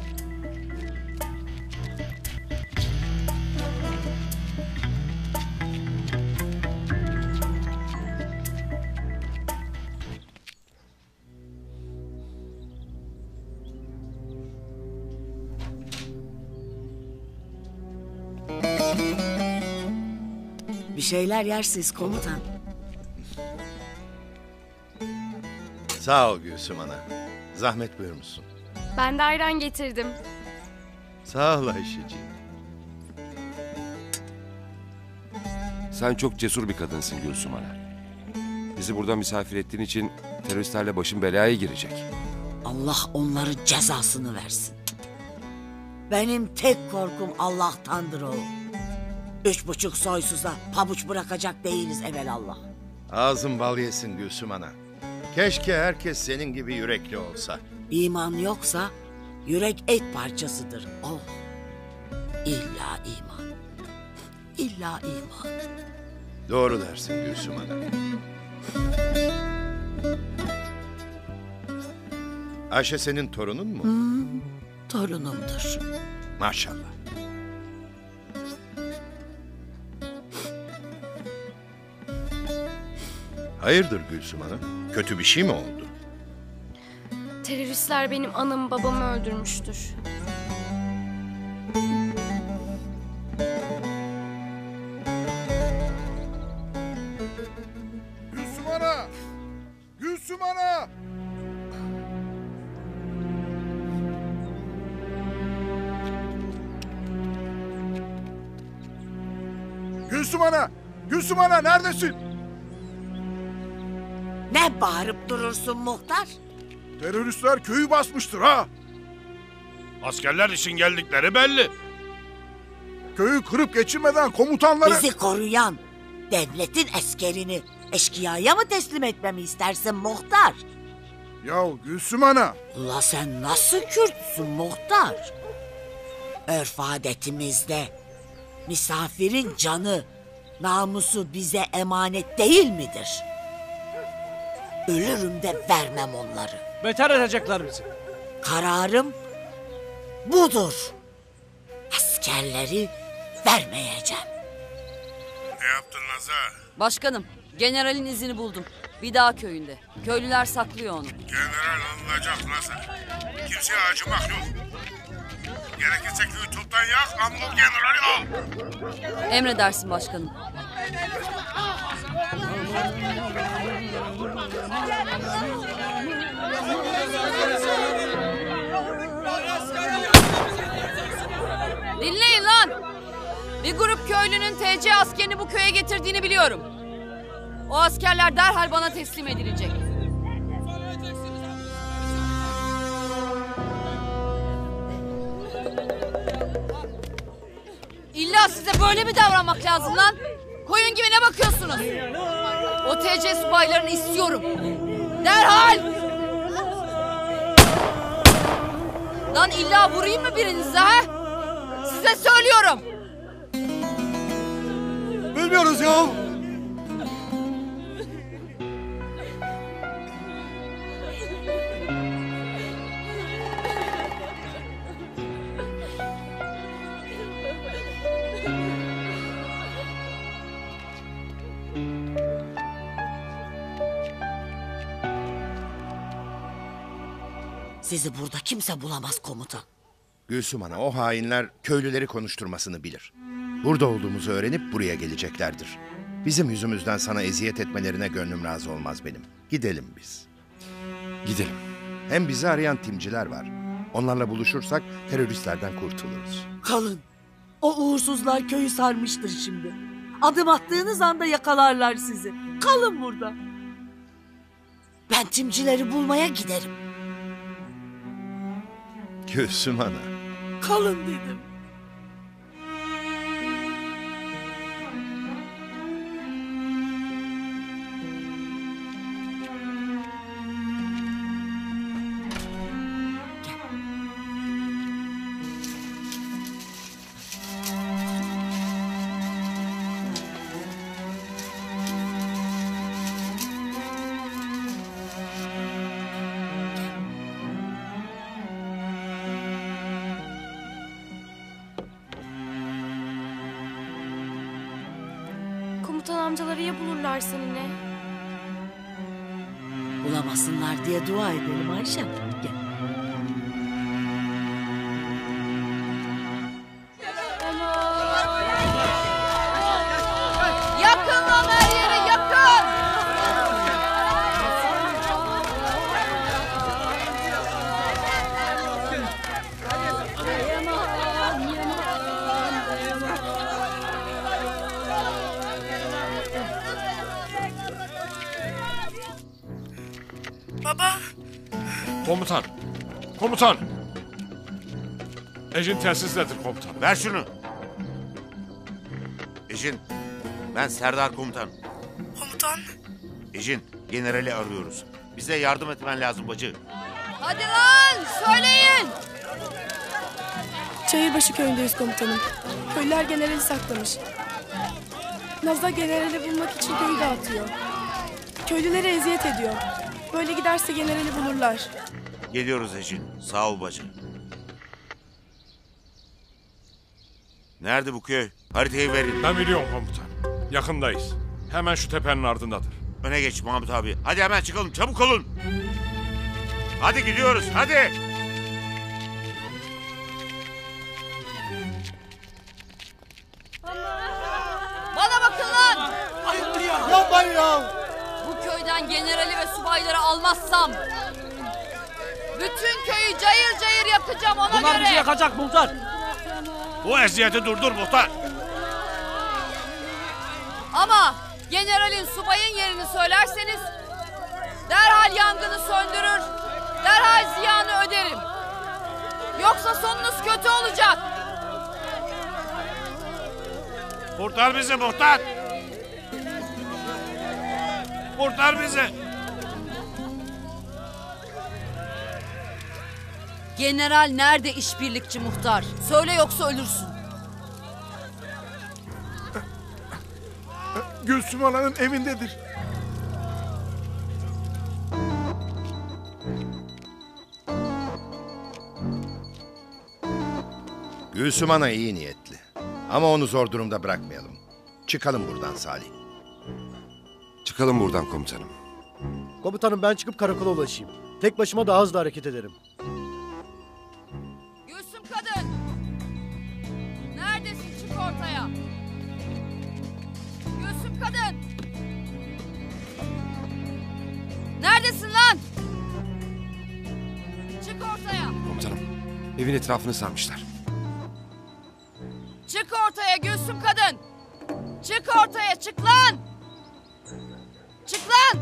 Bir şeyler yersiniz komutan. Sağ ol Gülsüm Ana. Zahmet buyurmuşsun. Ben de ayran getirdim. Sağ ol Ayşeciğim. Sen çok cesur bir kadınsın Gülsüm Ana. Bizi burada misafir ettiğin için teröristlerle başın belaya girecek. Allah onların cezasını versin. Benim tek korkum Allah'tandır oğlum. Üç buçuk soysuza pabuç bırakacak değiliz evelallah. Ağzın bal yesin Gülsüm Ana. Keşke herkes senin gibi yürekli olsa. İman yoksa yürek et parçasıdır. Oh. İlla iman. İlla iman. Doğru dersin Gülsüm Ana. Ayşe senin torunun mu? Hmm, torunumdur. Maşallah. Hayırdır Gülsüm Hanım? Kötü bir şey mi oldu? Teröristler benim anamı babamı öldürmüştür. Gülsüm Ana! Gülsüm Ana! Gülsüm Ana! Gülsüm Ana neredesin? Ne bağırıp durursun muhtar? Teröristler köyü basmıştır ha! Askerler için geldikleri belli. Köyü kırıp geçirmeden komutanları... Bizi koruyan devletin askerini eşkıyaya mı teslim etmemi istersin muhtar? Ya Gülsüm Ana! Ula sen nasıl Kürtsün muhtar? Örf adetimizde misafirin canı, namusu bize emanet değil midir? Ölürüm de vermem onları. Beter edecekler bizi. Kararım budur. Askerleri vermeyeceğim. Ne yaptın Naza? Başkanım, generalin izini buldum. Bir dağ köyünde. Köylüler saklıyor onu. General alınacak Naza. Kimseye acımak yok. Gerekirse köyü toptan yak ama o generali al. Emredersin başkanım. Dinleyin lan! Bir grup köylünün T C askerini bu köye getirdiğini biliyorum. O askerler derhal bana teslim edilecek. İlla size böyle mi davranmak lazım lan? Koyun gibi ne bakıyorsunuz? O T C subaylarını istiyorum. Derhal! Lan illa vurayım mı birinize ha? Size söylüyorum. Bilmiyoruz ya. Sizi burada kimse bulamaz komutan. Gülsüm Ana o hainler köylüleri konuşturmasını bilir. Burada olduğumuzu öğrenip buraya geleceklerdir. Bizim yüzümüzden sana eziyet etmelerine gönlüm razı olmaz benim. Gidelim biz. Gidelim. Hem bizi arayan timciler var. Onlarla buluşursak teröristlerden kurtuluruz. Kalın. O uğursuzlar köyü sarmıştır şimdi. Adım attığınız anda yakalarlar sizi. Kalın burada. Ben timcileri bulmaya giderim. Gülsüm Ana. Kalın dedim. Komutan amcaları ya bulurlar seni ne? Bulamasınlar diye dua edelim Ayşe. Gel. Yakın lan her yere yakın! Baba. Komutan. Komutan. Ejin telsizledir komutan. Ver şunu. Ejin, ben Serdar komutan. Komutan. Ejin, generali arıyoruz. Bize yardım etmen lazım bacı. Hadi lan söyleyin! Çayırbaşı köyündeyiz komutanım. Köylüler generali saklamış. Naz'a generali bulmak için köyü dağıtıyor. Köylülere eziyet ediyor. Böyle giderse generali bulurlar. Geliyoruz Ejin. Sağ ol bacı. Nerede bu köy? Haritayı verin. Ben biliyorum komutan. Yakındayız. Hemen şu tepenin ardındadır. Öne geç Mahmut abi. Hadi hemen çıkalım. Çabuk olun. Hadi gidiyoruz. Hadi. Bana bakın lan! Ayıp ya. Yapmayın ya. Bu köyden generali ve subayları almazsam bütün köyü cayır cayır yakacağım ona Bunlar göre. bizi yakacak muhtar. Bu eziyeti durdur muhtar. Ama generalin subayın yerini söylerseniz derhal yangını söndürür, derhal ziyanı öderim. Yoksa sonunuz kötü olacak. Kurtar bizi muhtar. Kurtar bizi. General nerede işbirlikçi muhtar? Söyle yoksa ölürsün. Gülsüm Ana'nın evindedir. Gülsüm Ana iyi niyetli. Ama onu zor durumda bırakmayalım. Çıkalım buradan Salih. Çıkalım buradan komutanım. Komutanım ben çıkıp karakola ulaşayım. Tek başıma daha hızlı hareket ederim. Gülsüm kadın! Neredesin? Çık ortaya. Gülsüm kadın! Neredesin lan? Çık ortaya. Komutanım, evin etrafını sarmışlar. Çık ortaya Gülsüm kadın! Çık ortaya, çık lan! Çık lan!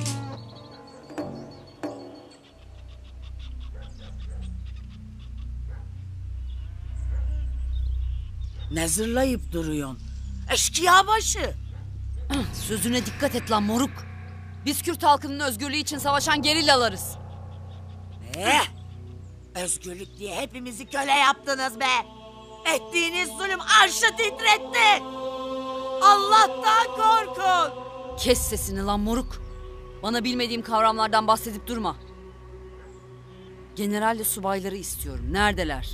Ne zırlayıp duruyorsun? Eşkıya başı. Sözüne dikkat et lan moruk. Biz Kürt halkının özgürlüğü için savaşan gerillalarız. Eh, özgürlük diye hepimizi köle yaptınız be. Ettiğiniz zulüm arşı titretti. Allah'tan korkun. Kes sesini lan moruk. Bana bilmediğim kavramlardan bahsedip durma. Generalle subayları istiyorum. Neredeler?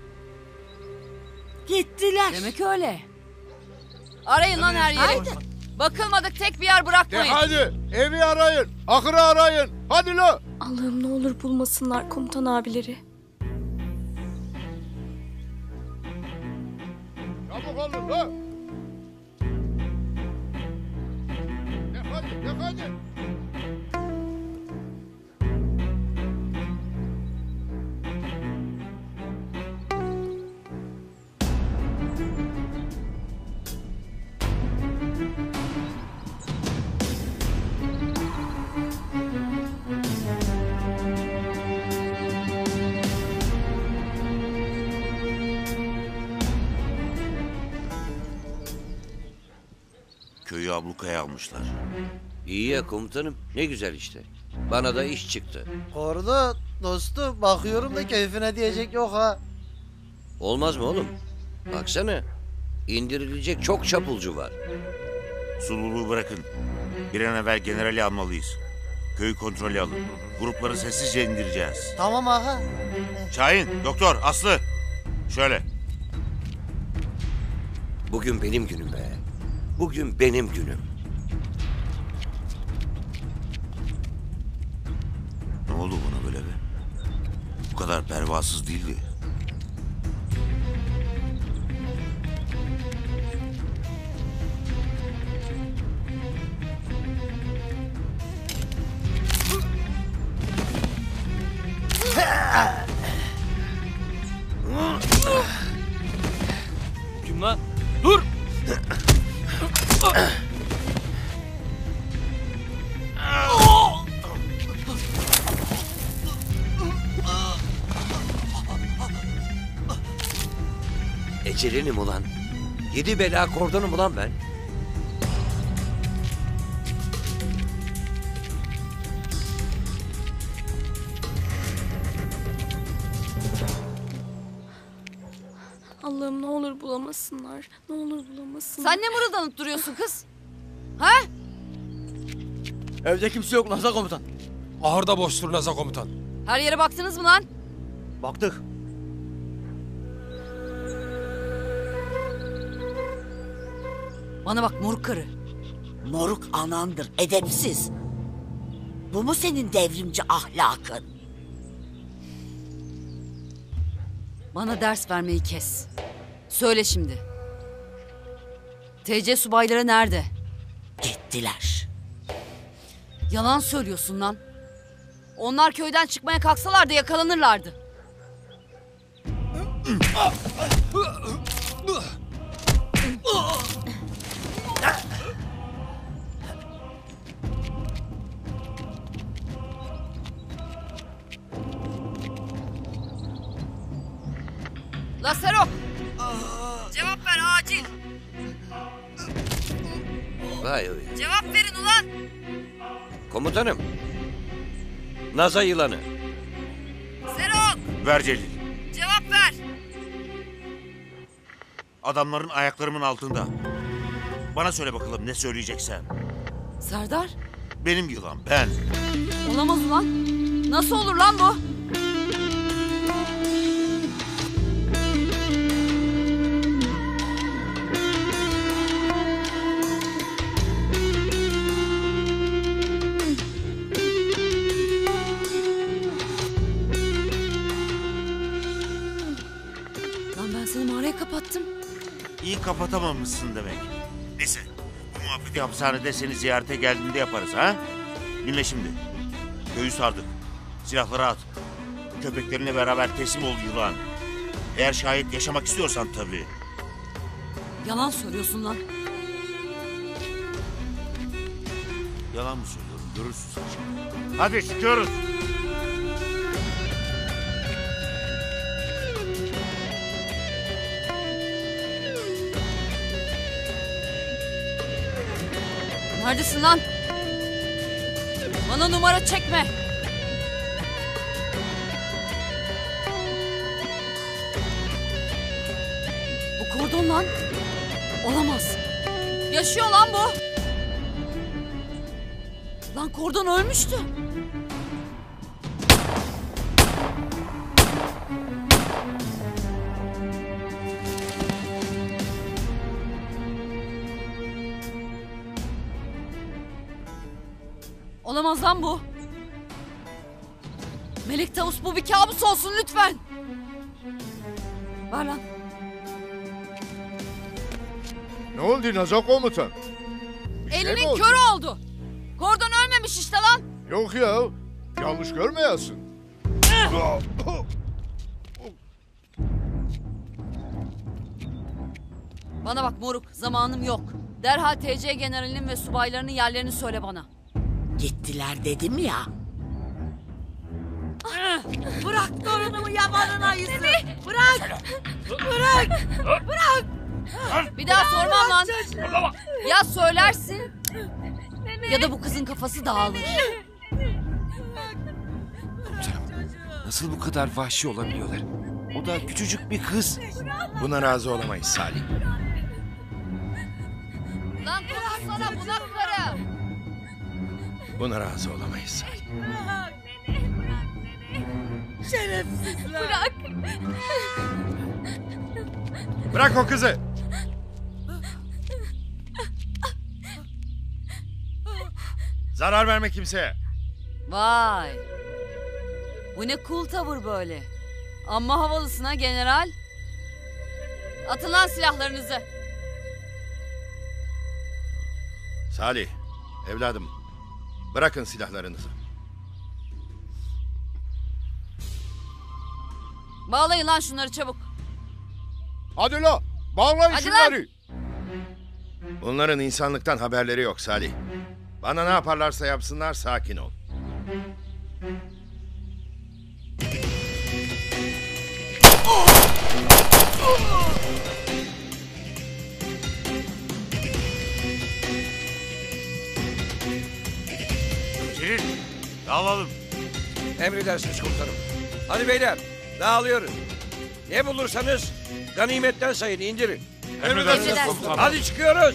Gittiler. Demek öyle. Arayın lan her yeri. Haydi. Bakılmadık tek bir yer De bırakmayın. hadi evi arayın. Ahırı arayın. Hadi lo. Allah'ım ne olur bulmasınlar komutan abileri. Çabuk olun lo. De hadi de hadi. Köyü ablukaya almışlar. İyi ya komutanım. Ne güzel işte. Bana da iş çıktı. Orada dostum bakıyorum da keyfine diyecek yok ha. Olmaz mı oğlum? Baksana. İndirilecek çok çapulcu var. Sululuğu bırakın. Bir an evvel generali almalıyız. Köyü kontrolü alın. Grupları sessizce indireceğiz. Tamam aha. Şahin, doktor, Aslı. Şöyle. Bugün benim günüm be. Bugün benim günüm. Ne oldu buna böyle be? Bu kadar pervasız değildi. Kim lan? Dur! Ecelinim ulan. Yedi bela kordonum ulan ben. Allah'ım ne olur bulamasınlar. Ne olur bulamasınlar. Sen ne mırıldanıp duruyorsun kız? Ha? Evde kimse yok Nazar komutan. Ahırda boştur Nazar komutan. Her yere baktınız mı lan? Baktık. Bana bak moruk karı. Moruk anandır, edepsiz. Bu mu senin devrimci ahlakın? Bana ders vermeyi kes. Söyle şimdi. T C subayları nerede? Gittiler. Yalan söylüyorsun lan. Onlar köyden çıkmaya kalksalardı yakalanırlardı. Lasero! Cevap ver acil. Vay vay. Cevap verin ulan. Komutanım. Naza yılanı. Serok! Ver Celil. Cevap ver. Adamların ayaklarımın altında. Bana söyle bakalım ne söyleyeceksen. Serdar? Benim yılan, ben. Olamaz ulan. Nasıl olur lan bu? Lan ben seni mağaraya kapattım. İyi kapatamamışsın demek. Neyse, bu muhabbeti hapishanede seni ziyarete geldiğinde yaparız ha? Dinle şimdi. Köyü sardık. Silahları at. Köpeklerinle beraber teslim ol yılan. Eğer şayet yaşamak istiyorsan tabii. Yalan söylüyorsun lan. Yalan mı söylüyorum? Görürsün sen şimdi. Hadi çıkıyoruz. Neredesin lan? Bana numara çekme. Bu kordon lan. Olamaz. Yaşıyor lan bu. Lan kordon ölmüştü. Olamaz lan bu. Melek Tavus, bu bir kabus olsun lütfen. Ver lan. Ne oldu Nazan komutan? Bir şey mi Elinin oldu? körü oldu. Gordon ölmemiş işte lan. Yok ya. Yanlış görmeyesin. Bana bak moruk, zamanım yok. Derhal T C generalinin ve subaylarının yerlerini söyle bana. Gittiler dedim ya. Bırak torunumu yabanın ayısı. Bırak. Bırak. Bırak. Bir daha sormam lan. Ya söylersin ya da bu kızın kafası dağılır. Nasıl bu kadar vahşi olabiliyorlar? O da küçücük bir kız. Buna razı olamayız Salih. Lan konuşsana bunak karı. Buna razı olamayız Salih. Şerefsizler. Bırak. Bırak o kızı. Zarar verme kimseye. Vay. Bu ne cool tavır böyle. Amma havalısın ha general. Atın lan silahlarınızı. Salih, evladım. Bırakın silahlarınızı. Bağlayın lan şunları çabuk. Hadi la. Bağlayın Hadi şunları. lan. Bunların insanlıktan haberleri yok Salih. Bana ne yaparlarsa yapsınlar, sakin ol. Celil, dağılalım. Emredersiniz komutanım. Hadi beyler, dağılıyoruz. Ne bulursanız ganimetten sayın, indirin. Emredersiniz komutanım. Hadi çıkıyoruz.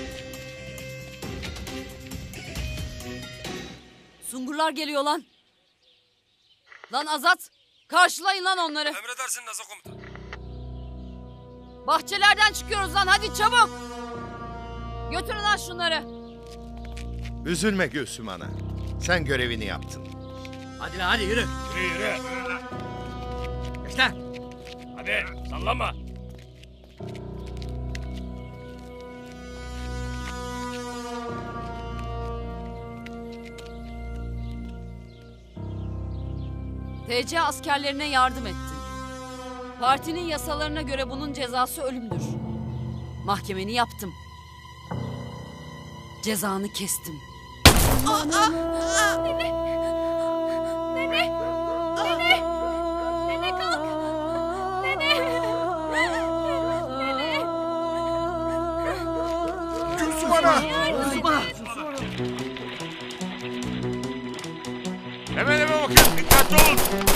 Sungurlar geliyor lan. Lan Azat, karşılayın lan onları. Emredersin Nazo komutan. Bahçelerden çıkıyoruz lan, hadi çabuk. Götürün lan şunları. Üzülme Gülsüm ana. Sen görevini yaptın. Hadi lan hadi yürü. Yürü yürü. Geç lan. Hadi sallama. T C askerlerine yardım ettin. Partinin yasalarına göre bunun cezası ölümdür. Mahkemeni yaptım. Cezanı kestim. Nene. Nene. Nene. Nene kalk. Nene. Nene. Gülsüm ana. Gülsüm ana. Hemen hemen bakın. Dikkatli olun.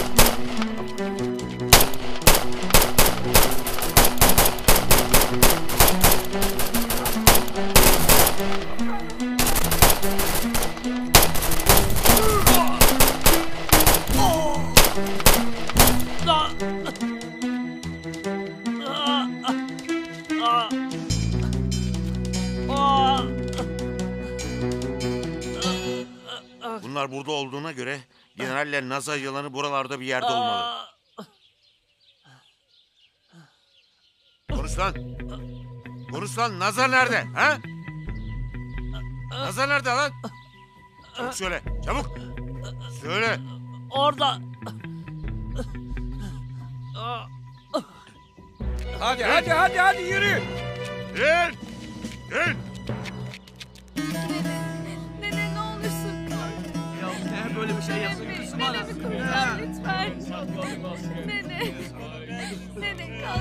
Bunlar burada olduğuna göre generalle Nazar yılanı buralarda bir yerde olmalı. Konuş lan. Konuş lan. Nazar nerede? Ha? Nazar nerede lan? Çabuk söyle. Çabuk. Söyle. Orada. Hadi hadi hadi hadi yürü. Gel. Gel. Nene ne olursun kalk. Ya ne böyle bir şey yapsın Gülsüm ana. Nenemi kurtar lütfen. Nene. Nene kalk.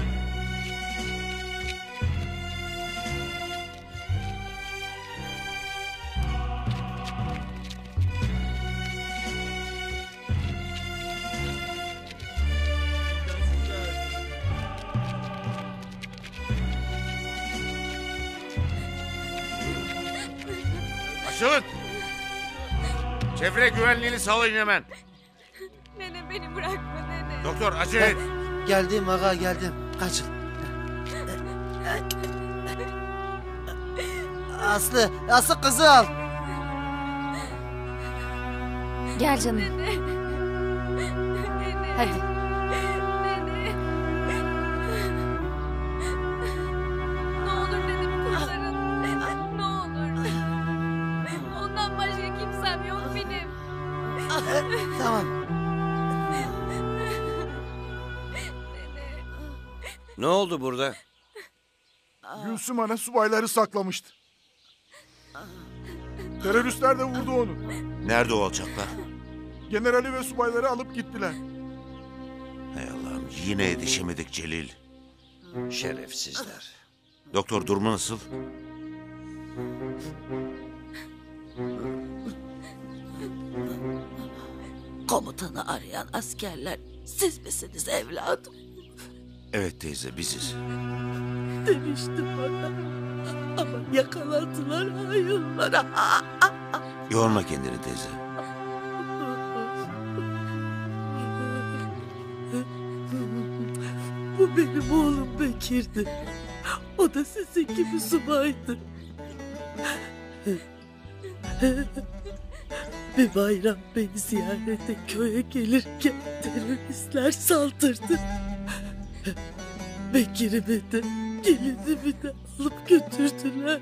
Açılın. Çevre güvenliğini sağlayın hemen. Nene beni bırakma nene. Doktor acele et. Geldim ağa geldim. Kaçın. Aslı, Aslı kızı al. Gel canım. Hadi. Ne olur dedemi kurtarın. Ne olur. Ondan başka kimsem yok benim. Tamam. Ne oldu burada? Gülsüm Ana subayları saklamıştı. Teröristler de vurdu onu. Nerede o alçaklar? Generali ve subayları alıp gittiler. Hay Allah'ım, yine yetişemedik Celil. Şerefsizler. Doktor, durumu nasıl? Komutanı arayan askerler siz misiniz evladım? Evet teyze, biziz. Demiştim bana. Ama yakaladılar hayırlara. Yorma kendini teyze. Bu benim oğlum Bekir'di. O da sizin gibi subaydı. Bir bayram beni ziyarete köye gelirken teröristler saldırdı. Bekir'imi de gelinimi de alıp götürdüler.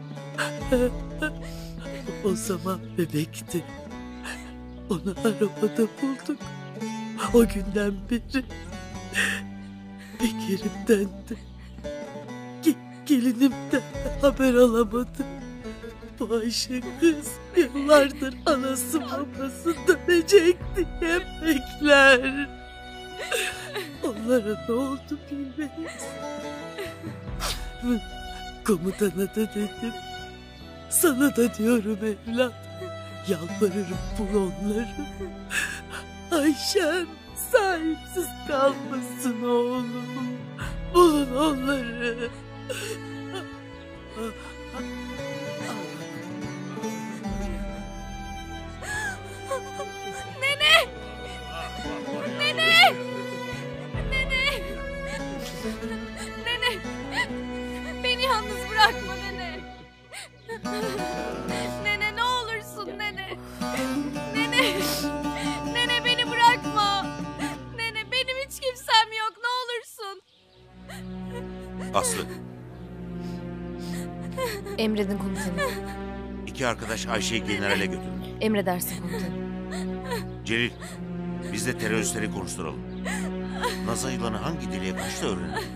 O zaman bebekti. Onu arabada bulduk. O günden beri Bekir'imden de ge gelinimden de haber alamadım. Bu Ayşe kız yıllardır anası babası dönecek diye bekler. Onlara ne oldu bilmeyiz. Komutana da dedim. Sana da diyorum evlat. Yalvarırım bul onları. Ayşem sahipsiz kalmasın oğlum. Bulun onları. Nene! Nene! Nene! Nene! Beni yalnız bırakma nene. Nene ne olursun nene. Nene! Nene beni bırakma. Nene benim hiç kimsem yok ne olursun. Aslı, Emredin komutanım. iki arkadaş Ayşe'yi generale götür. Emredersin komutanım. Celil, biz de teröristleri konuşturalım. Naza yılanı hangi deliğe kaçtı öğrenelim.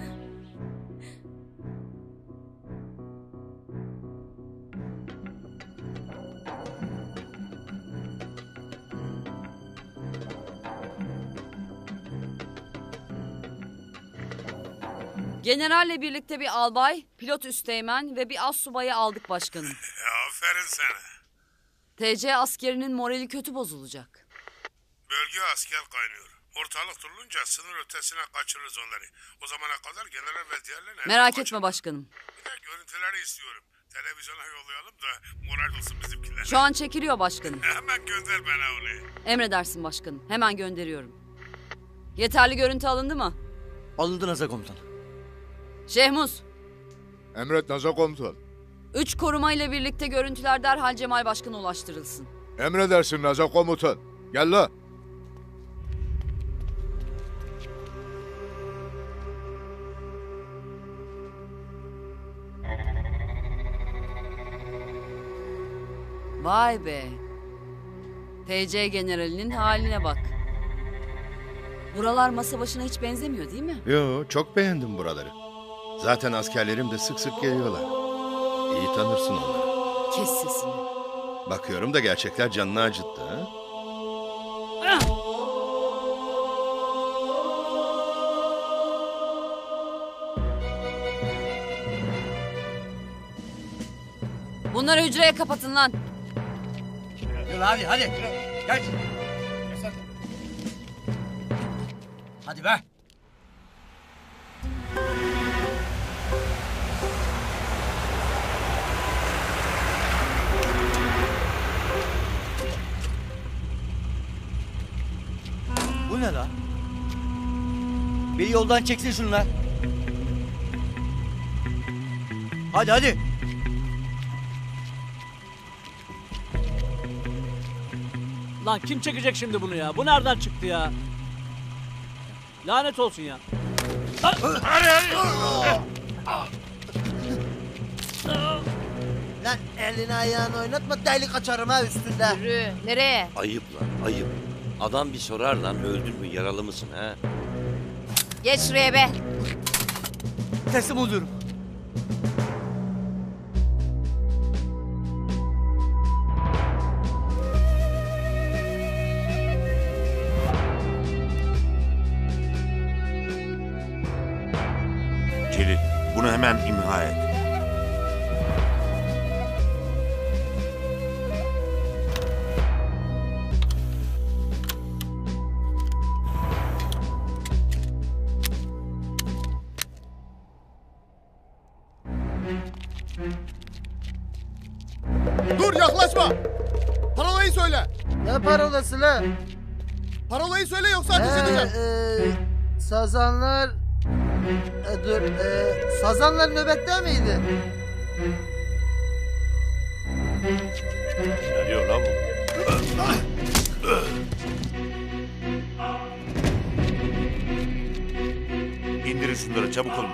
Generalle birlikte bir albay, pilot üsteğmen ve bir astsubayı aldık başkanım. Aferin sana. T C askerinin morali kötü bozulacak. Bölge asker kaynıyor. Ortalık durulunca sınır ötesine kaçırırız onları. O zamana kadar general ve diğerlerine... Merak etme başkanım. Bir de görüntüleri istiyorum. Televizyona yollayalım da moral olsun bizimkiler. Şu an çekiliyor başkanım. Hemen gönder bana onu. Emredersin başkanım. Hemen gönderiyorum. Yeterli görüntü alındı mı? Alındı Naza komutan. Şehmuz. Emret Naza komutan. Üç koruma ile birlikte görüntüler derhal Cemal Başkan'a ulaştırılsın. Emredersin Naza komutan. Gel la. Vay be. T C generalinin haline bak. Buralar masa başına hiç benzemiyor değil mi? Yo, çok beğendim buraları. Zaten askerlerim de sık sık geliyorlar. İyi tanırsın onları. Kes sesini. Bakıyorum da gerçekler canını acıttı ha? Bunları hücreye kapatın lan. Yürü hadi hadi. Gel. Hadi be. Bu ne la? Beni yoldan çeksin şunlar. Hadi hadi. Lan kim çekecek şimdi bunu ya? Bu nereden çıktı ya? Lanet olsun ya. Hadi Lan elini ayağını oynatma deli kaçarım ha üstünde. Yürü. Nereye? Ayıp lan ayıp. Adam bir sorar lan öldün mü yaralı mısın ha? Geç şuraya be. Teslim oluyorum. Celil, bunu hemen imha et. Dur yaklaşma. Parolayı söyle. Ne parolası lan? Parolayı söyle yoksa ateş edeceğim. Ee, sazanlar... E, dur, e, sazanlar nöbette miydi? Ne diyor lan bu? İndirin şunları çabuk olun.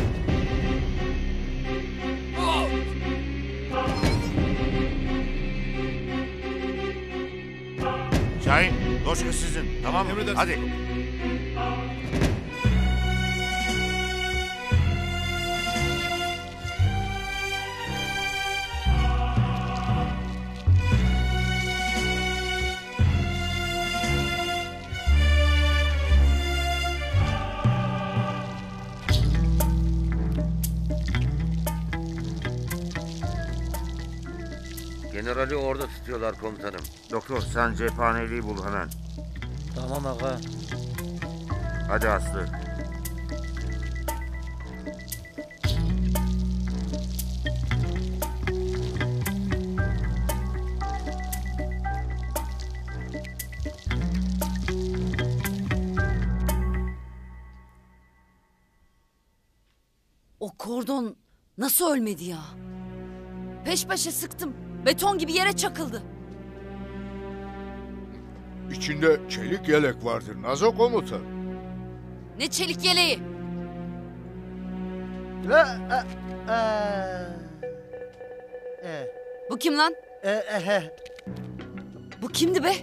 Şahin, doşka sizin. Tamam mı? Hadi. Generali orada tutuyorlar komutanım. Doktor sen cephaneliği bul hemen. Tamam aga. Hadi Aslı. O kordon nasıl ölmedi ya? Peş peşe sıktım. Beton gibi yere çakıldı. İçinde çelik yelek vardır Nazo komutan. Ne çelik yeleği? La, e, e, e, Bu kim lan? e, e, he. Bu kimdi be?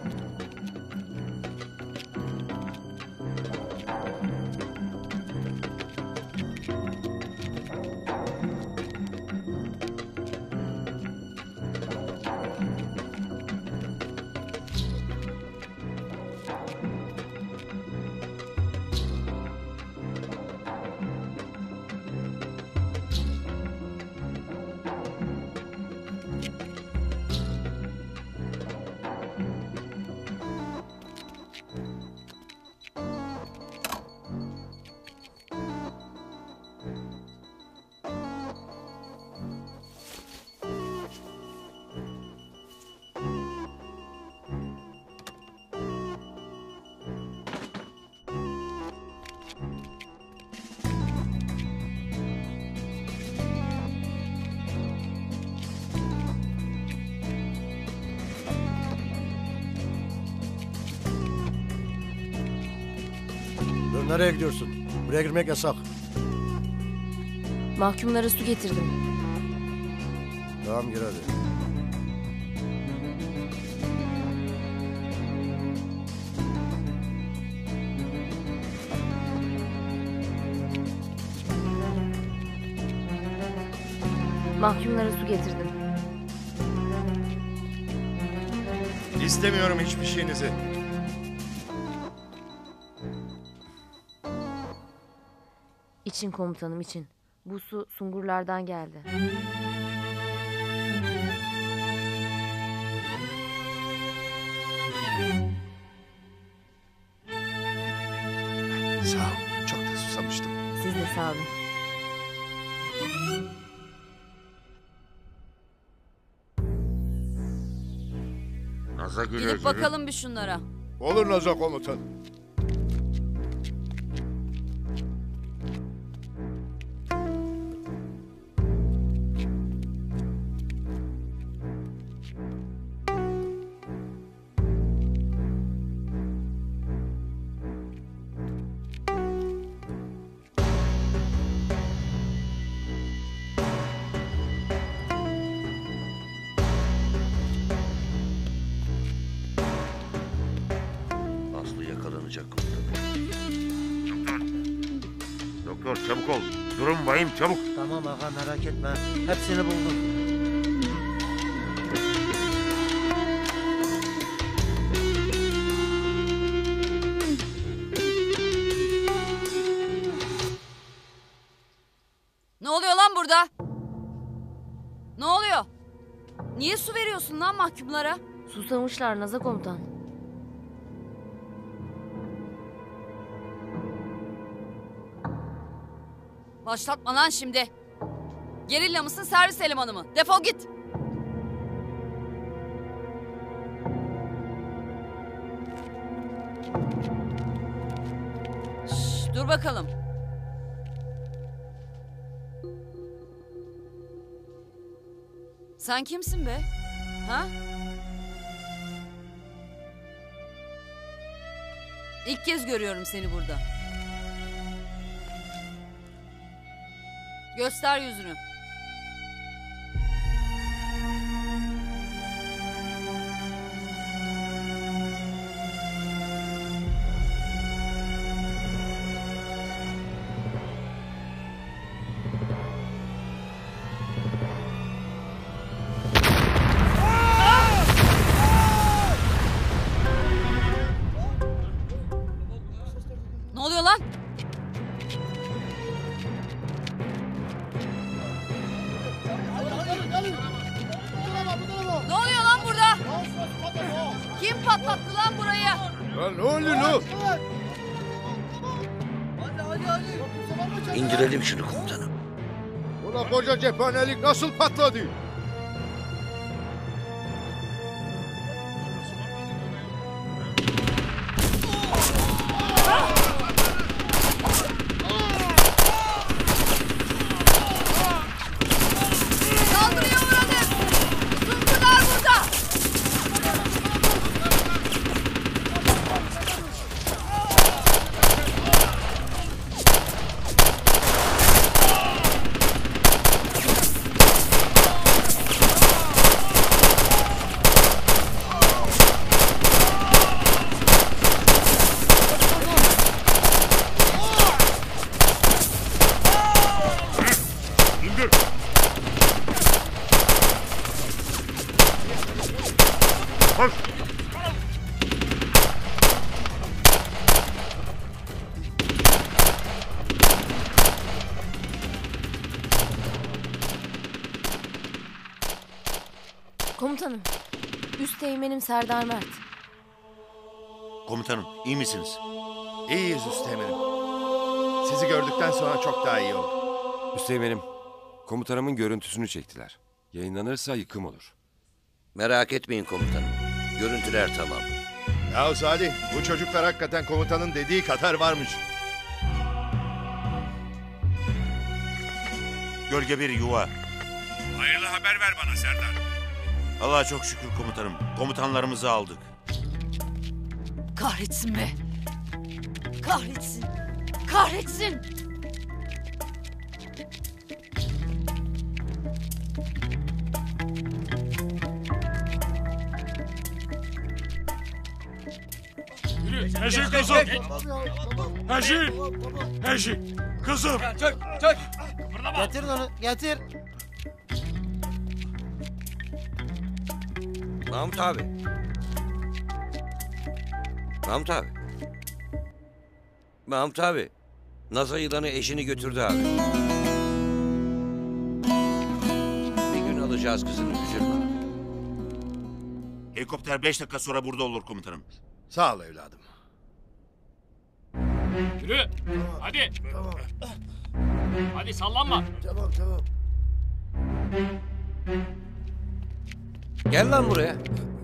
Dur nereye gidiyorsun? Buraya girmek yasak. Mahkumlara su getirdim. Tamam gir hadi. Mahkumlara su getirdim. İstemiyorum hiçbir şeyinizi. İçin komutanım için. Bu su sungurlardan geldi. Sağ ol. Çok da susamıştım. Siz de sağ olun. Naza geliyor. Gidip bakalım bir şunlara. Olur Nazo komutan. olacak komutanım. Doktor, doktor çabuk ol. Durum vahim, çabuk. Tamam ağa merak etme. Hepsini buldum. Ne oluyor lan burada? Ne oluyor? Niye su veriyorsun lan mahkumlara? Susamışlar Naza komutan. Başlatma lan şimdi. Gerilla mısın, servis elemanı mı? Defol git. Şş, dur bakalım. Sen kimsin be? Ha? İlk kez görüyorum seni burada. Göster yüzünü. Ne oluyor lan? Ne oluyor lan burada? Kim patlattı lan burayı? Ya ne oluyor lan? İndirelim şunu komutanım. Ulan koca cephanelik nasıl patladı? Saldırıya uğradık. Tuncular burada. İndir. Koş. Komutanım. Üst teğmenim Serdar Mert. Komutanım, iyi misiniz? İyiyiz üsteğmenim. Sizi gördükten sonra çok daha iyi oldum. Üsteğmenim, komutanımın görüntüsünü çektiler. Yayınlanırsa yıkım olur. Merak etmeyin komutanım. Görüntüler tamam. Ya Salih, bu çocuklar hakikaten komutanın dediği kadar varmış. Gölge bir yuva. Hayırlı haber ver bana Serdar. Allah'a çok şükür komutanım. Komutanlarımızı aldık. Kahretsin be. Kahretsin. Kahretsin. Hejin kızım. Hejin. Hejin. Kızım. Çök, çök. Getir onu, getir. Mahmut abi. Mahmut abi. Mahmut abi. Naza yılanı eşini götürdü abi. Bir gün alacağız kızını, üzülme. Helikopter beş dakika sonra burada olur komutanım. Sağ ol evladım. Yürü. Hadi. Hadi sallanma. Tamam, tamam. Gel lan buraya.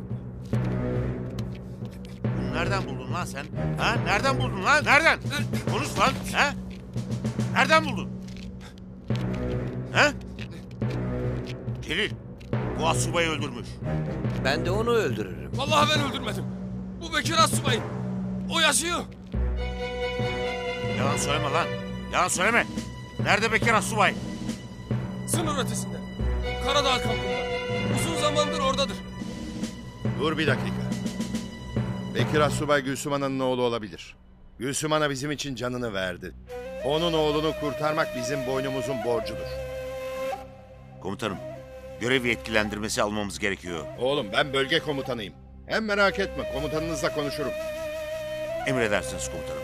Bunu nereden buldun lan sen? Ha? Nereden buldun lan? Nereden? Konuş lan. Ha? Nereden buldun? Ha? Celil, bu asubayı öldürmüş. Ben de onu öldürürüm. Vallahi ben öldürmedim. Bu Bekir Assubay'ım. O yaşıyor. Yalan söyleme lan. Yalan söyleme. Nerede Bekir Assubay? Sınır ötesinde. Karadağ kampında. Uzun zamandır oradadır. Dur bir dakika. Bekir Assubay Gülsüm Ana'nın oğlu olabilir. Gülsüm Ana bizim için canını verdi. Onun oğlunu kurtarmak bizim boynumuzun borcudur. Komutanım, görev yetkilendirmesi almamız gerekiyor. Oğlum ben bölge komutanıyım. Hem merak etme, komutanınızla konuşurum. Emredersiniz komutanım.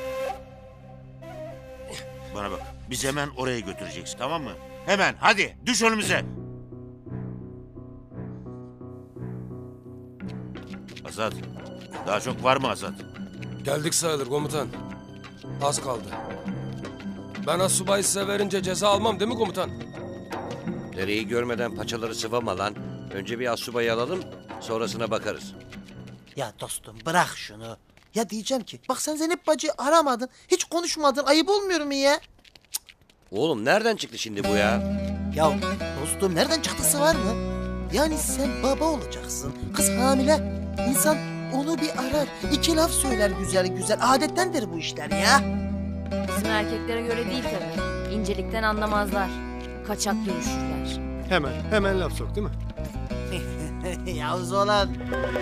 Bana bak, bizi hemen oraya götüreceksin, tamam mı? Hemen, hadi düş önümüze. Azat, daha çok var mı Azat? Geldik sayılır komutan. Az kaldı. Ben Assubay size verince ceza almam değil mi komutan? Dereyi görmeden paçaları sıvama lan. Önce bir Assubay'ı alalım, sonrasına bakarız. Ya dostum bırak şunu. Ya diyeceğim ki bak sen Zeynep bacıyı aramadın. Hiç konuşmadın. Ayıp olmuyor mu ya? Oğlum nereden çıktı şimdi bu ya? Ya dostum nereden çıktısı var mı? Yani sen baba olacaksın. Kız hamile. İnsan onu bir arar. İki laf söyler güzel güzel. Adettendir bu işler ya. Bizim erkeklere göre değil tabii. İncelikten anlamazlar. Kaçak görüşürler. Hemen, hemen laf sok değil mi? Yavuz olan.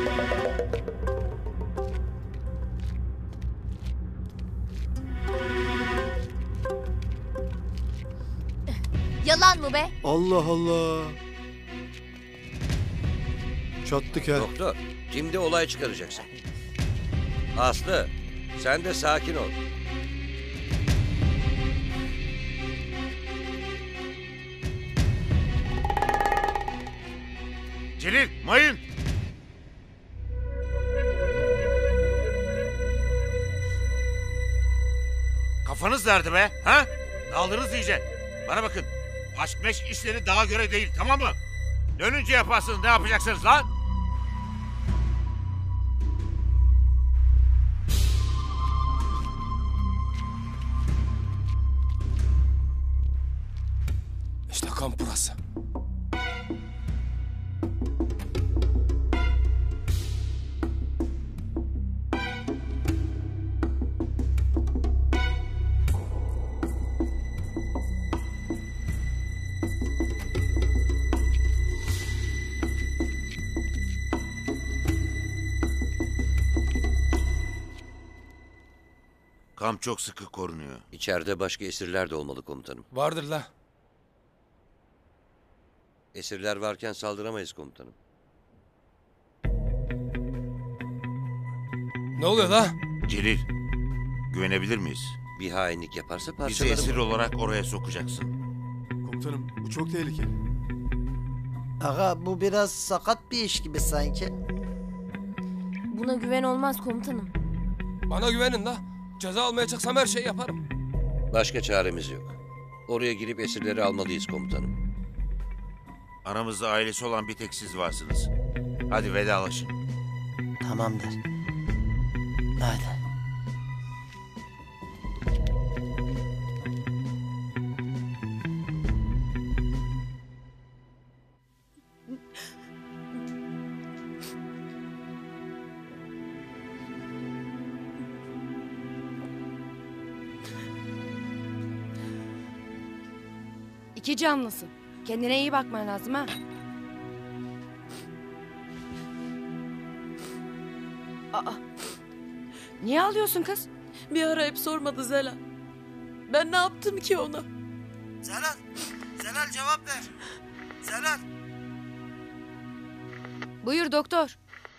Yalan mı be? Allah Allah. Çattık ha. Doktor, şimdi olay çıkaracaksın. Aslı, sen de sakin ol. Celil, mayın! Kafanız nerede be? Ha? Daldınız iyice. Bana bakın. Aşk meşk işleri daha göre değil, tamam mı? Dönünce yaparsınız, ne yapacaksınız lan? İşte kamp burası. Kamp çok sıkı korunuyor. İçeride başka esirler de olmalı komutanım. Vardır la. Esirler varken saldıramayız komutanım. Ne oluyor la? Celil, güvenebilir miyiz? Bir hainlik yaparsa Bizi parçalarım. esir olarak oraya sokacaksın. Komutanım bu çok tehlikeli. Aga bu biraz sakat bir iş gibi sanki. Buna güven olmaz komutanım. Bana güvenin la. Ceza almaya çıksam her şeyi yaparım. Başka çaremiz yok. Oraya girip esirleri almalıyız komutanım. Aramızda ailesi olan bir tek siz varsınız. Hadi vedalaşın. Tamamdır. Hadi. İki canlısın. Kendine iyi bakman lazım ha. Aa. Niye ağlıyorsun kız? Bir ara hep sormadı Zelal. Ben ne yaptım ki ona? Zelal. Zelal cevap ver. Zelal. Buyur doktor.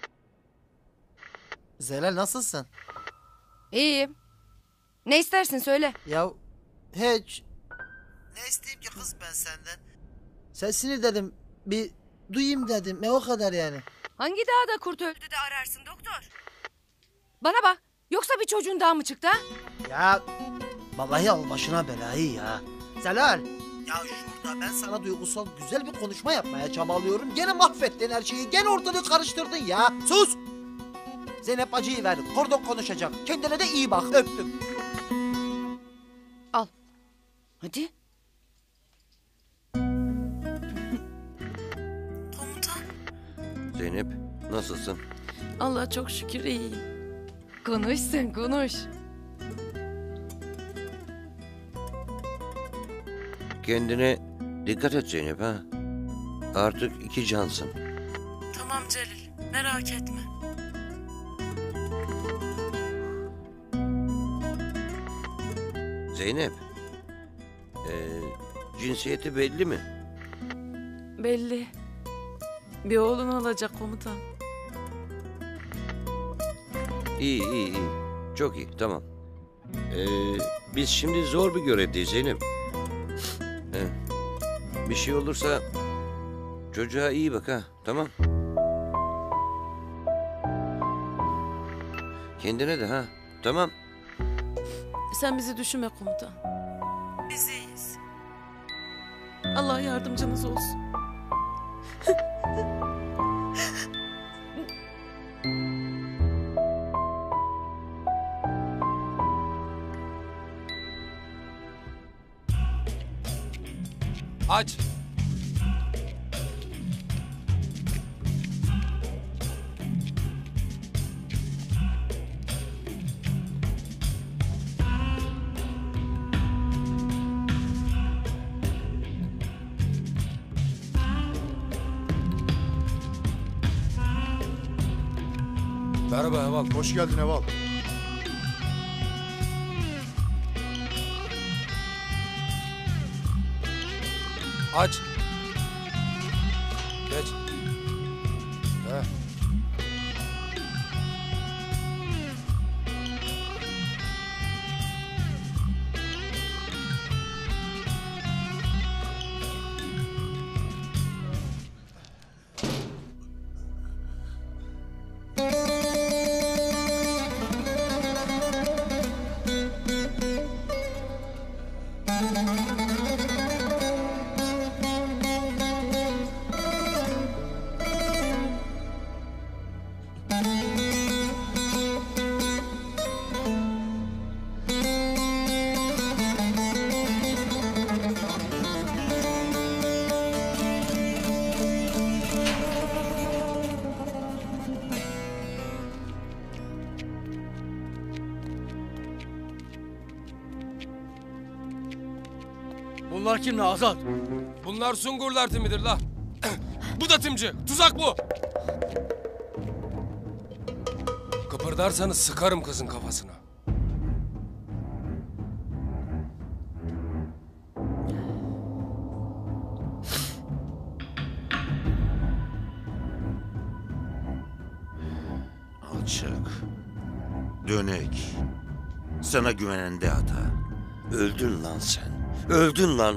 Zelal nasılsın? İyiyim. Ne istersin söyle. Ya hiç. Ne isteyeyim ki kız ben senden? Sesini dedim bir duyayım dedim. Ne o kadar yani. Hangi dağda kurt öldü de ararsın doktor? Bana bak. Yoksa bir çocuğun daha mı çıktı ha? Ya vallahi al başına belayı ya. Zelal. Ya şurada ben sana duygusal güzel bir konuşma yapmaya çabalıyorum. Gene mahvettin her şeyi. Gene ortalığı karıştırdın ya. Sus. Zeynep acıyı ver. Kordon konuşacak. Kendine de iyi bak. Öptüm. Al. Hadi. Zeynep, nasılsın? Allah çok şükür iyiyim. Konuş sen konuş. Kendine dikkat et Zeynep ha. Artık iki cansın. Tamam Celil, merak etme. Zeynep. Ee, cinsiyeti belli mi? Belli. Bir oğlun olacak komutan. İyi iyi iyi. Çok iyi tamam. Ee, biz şimdi zor bir görevdeyiz Zeynep. Ee, bir şey olursa çocuğa iyi bak ha, tamam. Kendine de ha, tamam. Sen bizi düşünme komutan. Biz iyiyiz. Allah yardımcınız olsun. Aç. Merhaba Eval. Hoş geldin Eval. Aç. Geç. Heh. Bunlar kim ne Azat? Bunlar Sungurlar timidir la. Bu da timci. Tuzak bu. Kıpırdarsanız sıkarım kızın kafasına. Alçak. Dönek. Sana güvenen de hata. Öldün lan sen. Öldün lan.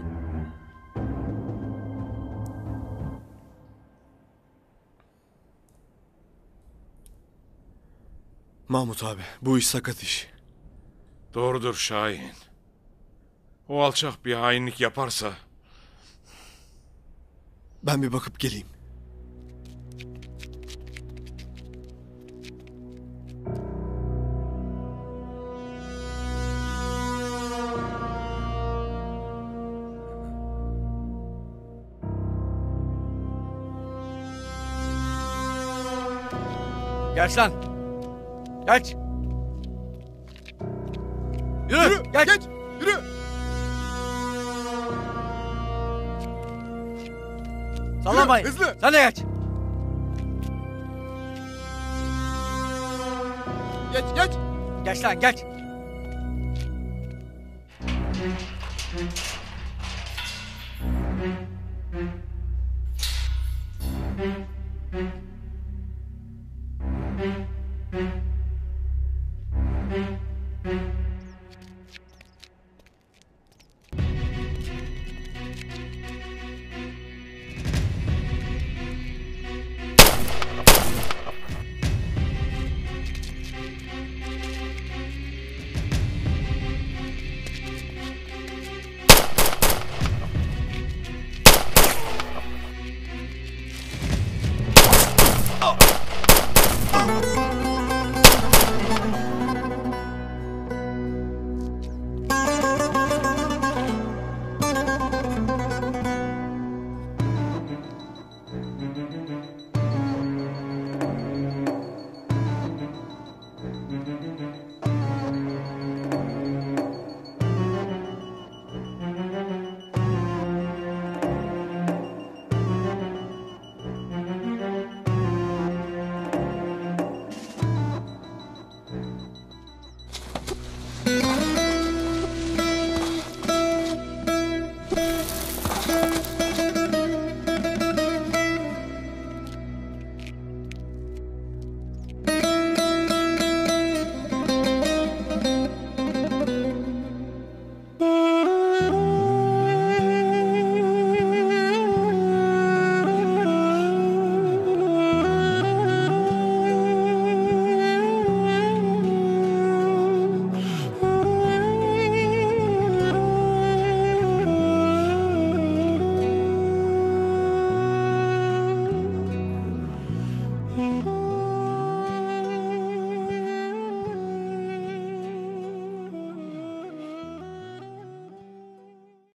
Mahmut abi, bu iş sakat iş. Doğrudur Şahin. O alçak bir hainlik yaparsa... Ben bir bakıp geleyim. Geç lan. Geç. Yürü, Yürü, geç. geç, yürü. Sallamayın. Hızlı. Sen de geç. Geç, geç. Geç lan, geç. Thank you.